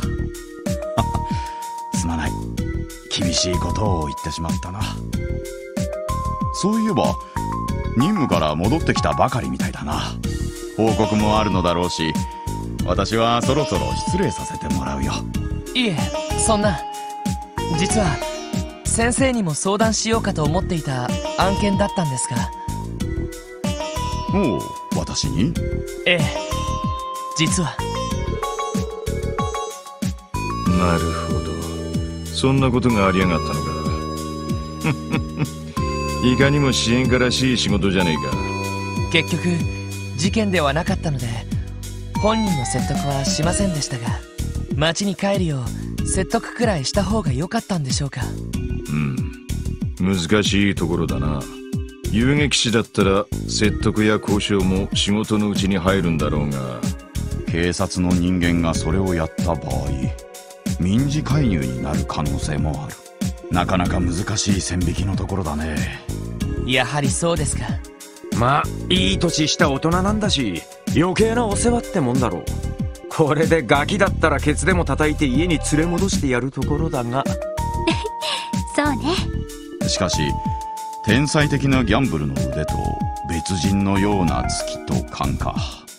すまない、厳しいことを言ってしまったな。そういえば任務から戻ってきたばかりみたいだな。報告もあるのだろうし、私はそろそろ失礼させてもらうよ。 いえ、そんな。実は先生にも相談しようかと思っていた案件だったんですが。 おう、私に？ ええ、実は。 なるほど、そんなことがありやがったのか。いかにも支援家らしい仕事じゃねえか。 結局事件ではなかったので本人の説得はしませんでしたが、町に帰るよう説得くらいした方が良かったんでしょうか。 難しいところだな。遊撃士だったら説得や交渉も仕事のうちに入るんだろうが、 警察の人間がそれをやった場合、民事介入になる可能性もある。なかなか難しい線引きのところだね。 やはりそうですか。 まあいい年した大人なんだし余計なお世話ってもんだろう。これでガキだったらケツでも叩いて家に連れ戻してやるところだが。 そうね。 しかし天才的なギャンブルの腕と別人のような月と勘か。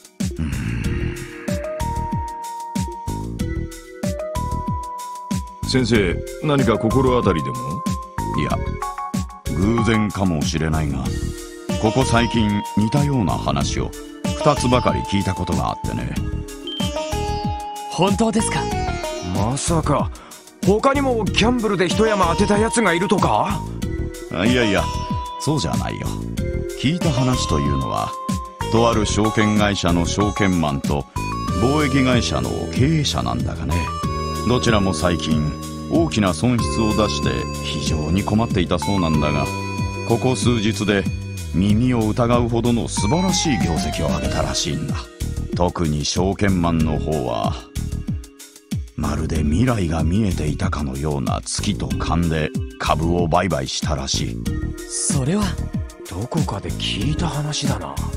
先生、何か心当たりでも？ いや、偶然かもしれないが、ここ最近似たような話を2つばかり聞いたことがあってね。 本当ですか？ まさか他にもギャンブルで一山当てたやつがいるとか？ いやいや、そうじゃないよ。聞いた話というのは、とある証券会社の証券マンと貿易会社の経営者なんだがね、どちらも最近大きな損失を出して非常に困っていたそうなんだが、ここ数日で耳を疑うほどの素晴らしい業績を上げたらしいんだ。特に証券マンの方はまるで未来が見えていたかのような月と勘で株を売買したらしい。 それはどこかで聞いた話だな。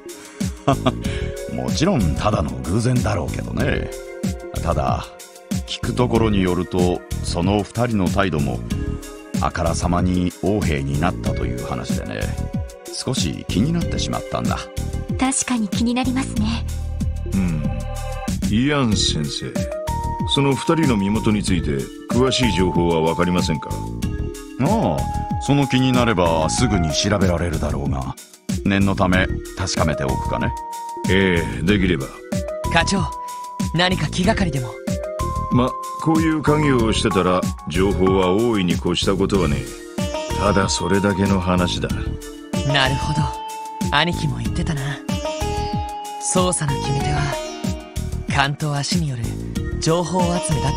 もちろんただの偶然だろうけどね。ただ聞くところによると、その2人の態度もあからさまに横柄になったという話でね、少し気になってしまったんだ。 確かに気になりますね。 イアン先生、その2人の身元について詳しい情報は分かりませんか？ ああ、その気になればすぐに調べられるだろうが、念のため確かめておくかね。 ええ、できれば。 課長、何か気がかりでも？ ま、こういう家業をしてたら情報は大いに越したことはねえ。ただそれだけの話だ。 なるほど、兄貴も言ってたな。捜査の決め手は勘と足による情報集めだって。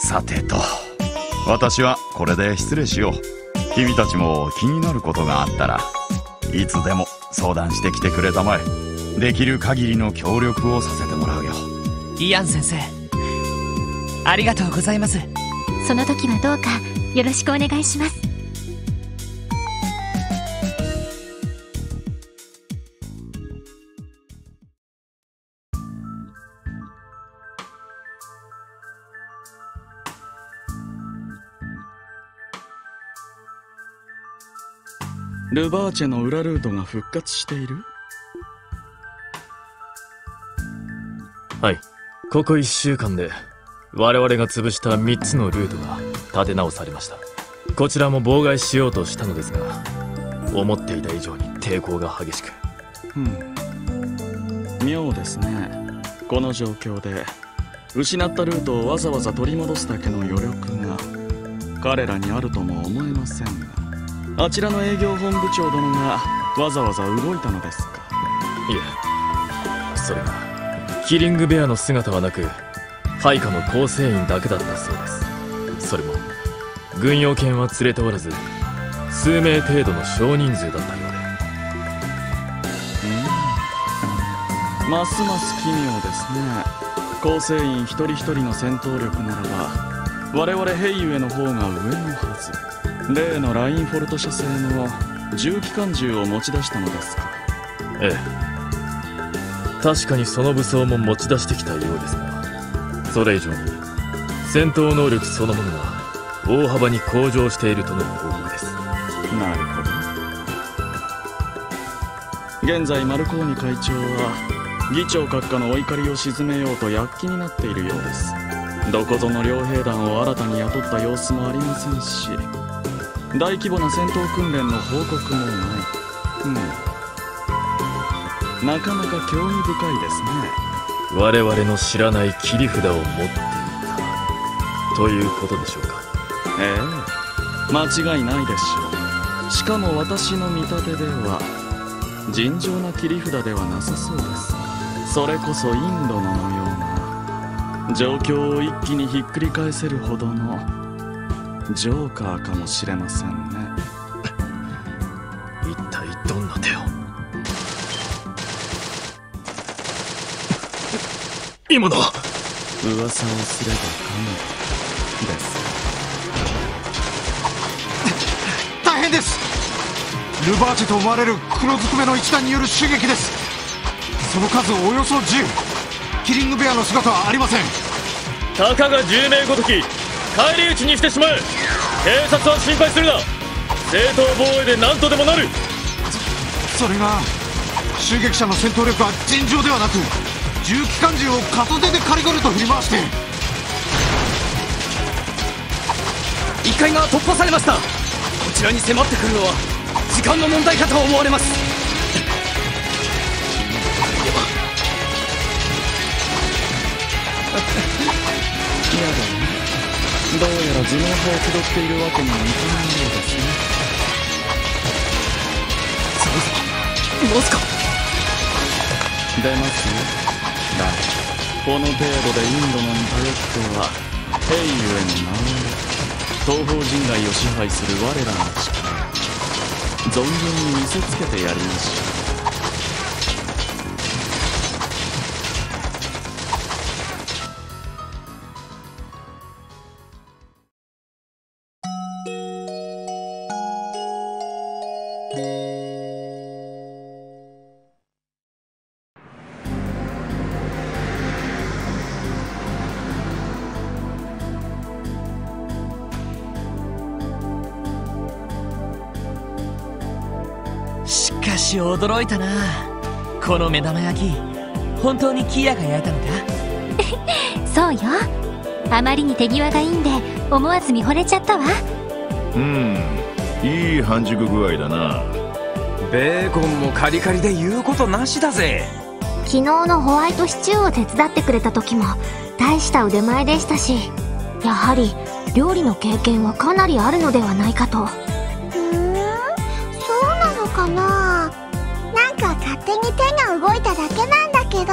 さてと、私はこれで失礼しよう。君たちも気になることがあったらいつでも相談してきてくれたまえ。できる限りの協力をさせてもらうよ。 イアン先生、ありがとうございます。 その時はどうかよろしくお願いします。 ルバーチェの裏ルートが復活している？ はい。ここ1週間で我々が潰した3つのルートが立て直されました。こちらも妨害しようとしたのですが、思っていた以上に抵抗が激しく。 妙ですね。この状況で失ったルートをわざわざ取り戻すだけの余力が彼らにあるとも思えませんが、あちらの営業本部長殿がわざわざ動いたのですか？ いえ、それがキリングベアの姿はなく配下の構成員だけだったそうです。それも軍用犬は連れておらず、数名程度の少人数だったようで。 ますます奇妙ですね。構成員一人一人の戦闘力ならば我々兵ゆえの方が上のはず。例のラインフォルト社製の重機関銃を持ち出したのですか？ ええ、確かにその武装も持ち出してきたようですが、それ以上に戦闘能力そのものが大幅に向上しているとの報告です。 なるほど。現在マルコーニ会長は議長閣下のお怒りを鎮めようと躍起になっているようです。どこぞの両兵団を新たに雇った様子もありませんし、大規模な戦闘訓練の報告もない。なかなか興味深いですね。 我々の知らない切り札を持っていたということでしょうか？ ええ、間違いないでしょう。しかも私の見立てでは尋常な切り札ではなさそうです。それこそインドのような状況を一気にひっくり返せるほどのジョーカーかもしれませんね。 一体どんな手を？今の噂をすれば神です。 大変です。ルバーチェと思われる黒ずくめの一団による襲撃です。その数およそ10。キリングベアの姿はありません。 たかが10名ごとき返り討ちにしてしまえ。警察は心配するな。正当防衛で何とでもなる。 それが襲撃者の戦闘力は尋常ではなく、重機関銃を片手でカリゴルと振り回して。 1階が突破されました。こちらに迫ってくるのは時間の問題かと思われます。 やだね。どうやら頭脳派を気取っているわけにはいかないようですね。 そろそろモスコ出ますよ。だがこの程度でインドのに頼っては兵ゆえの名折れ、東方人外を支配する我らの力存分に見せつけてやりましょう。 しかし驚いたな。この目玉焼き、本当にキヤが焼いたのか？ そうよ。あまりに手際がいいんで思わず見惚れちゃったわ。 いい半熟具合だな。 ベーコンもカリカリで言うことなしだぜ。 昨日のホワイトシチューを手伝ってくれた時も大した腕前でしたし、やはり料理の経験はかなりあるのではないかと。 そうなのかな。なんか勝手に手が動いただけなんだけど。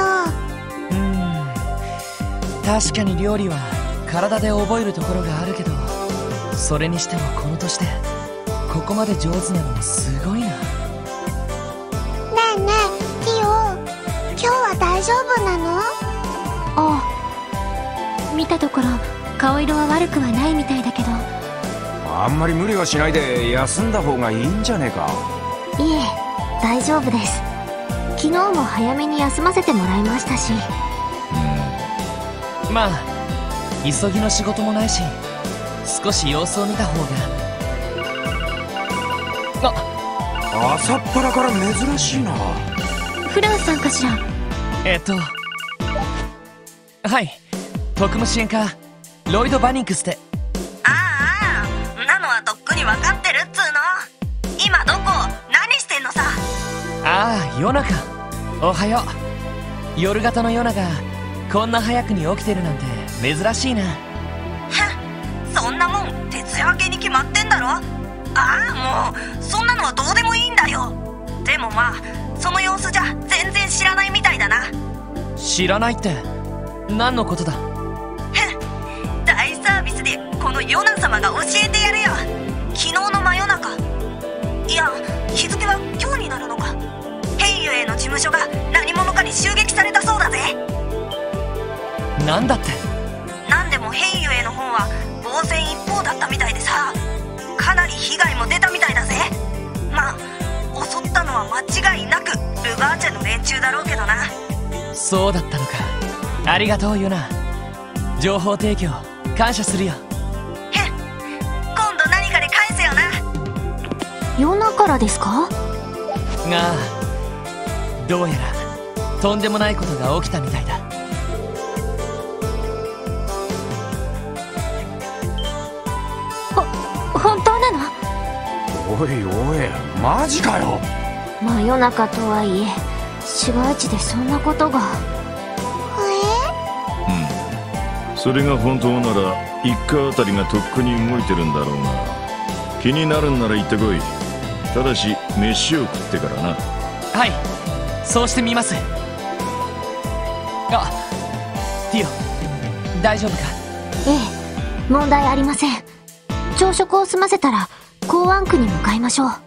確かに料理は体で覚えるところがあるけど、それにしてもこの年でここまで上手なのもすごいな。 ねえねえティオ、今日は大丈夫なの？ ああ、見たところ顔色は悪くはないみたいだけど。 あんまり無理はしないで休んだ方がいいんじゃねえか？ いえ、大丈夫です。昨日も早めに休ませてもらいましたし。 まあ急ぎの仕事もないし、少し様子を見た方が。 朝っぱらから珍しいな。 フランさんかしら。 はい、特務支援課ロイド・バニンクスで。 なのはとっくに分かってるっつーの。今どこ何してんのさ。 夜中。おはよう。夜型のヨナがこんな早くに起きてるなんて珍しいな。 そんなもん徹夜明けに決まってんだろ。もうそんなのはどうでもいいんだよ。でもまあその様子じゃ全然知らないみたいだな。 知らないって何のことだ。 大サービスでこのヨナ様が教えてやるよ。昨日の真夜中、いや日付は今日になるのか。ヘイユへの事務所が何者かに襲撃されたそうだぜ。 なんだって。 なんでもヘイユへの方は防戦一方だったみたいでさ、かなり被害も出たみたいだぜ。まあ襲ったのは間違いなくルバーチェの連中だろうけどな。 そうだったのか。ありがとうヨナ。情報提供感謝するよ。 今度何かで返せよな。 ヨナからですか？ どうやらとんでもないことが起きたみたいだ。 本当なの？ おいおい、マジかよ。 真夜中とはいえ市街地でそんなことが。 それが本当なら一家あたりがとっくに動いてるんだろうな。気になるんなら行ってこい。ただし飯を食ってからな。 はい、そうしてみます。ティオ大丈夫か？ ええ、問題ありません。朝食を済ませたら港湾区に向かいましょう。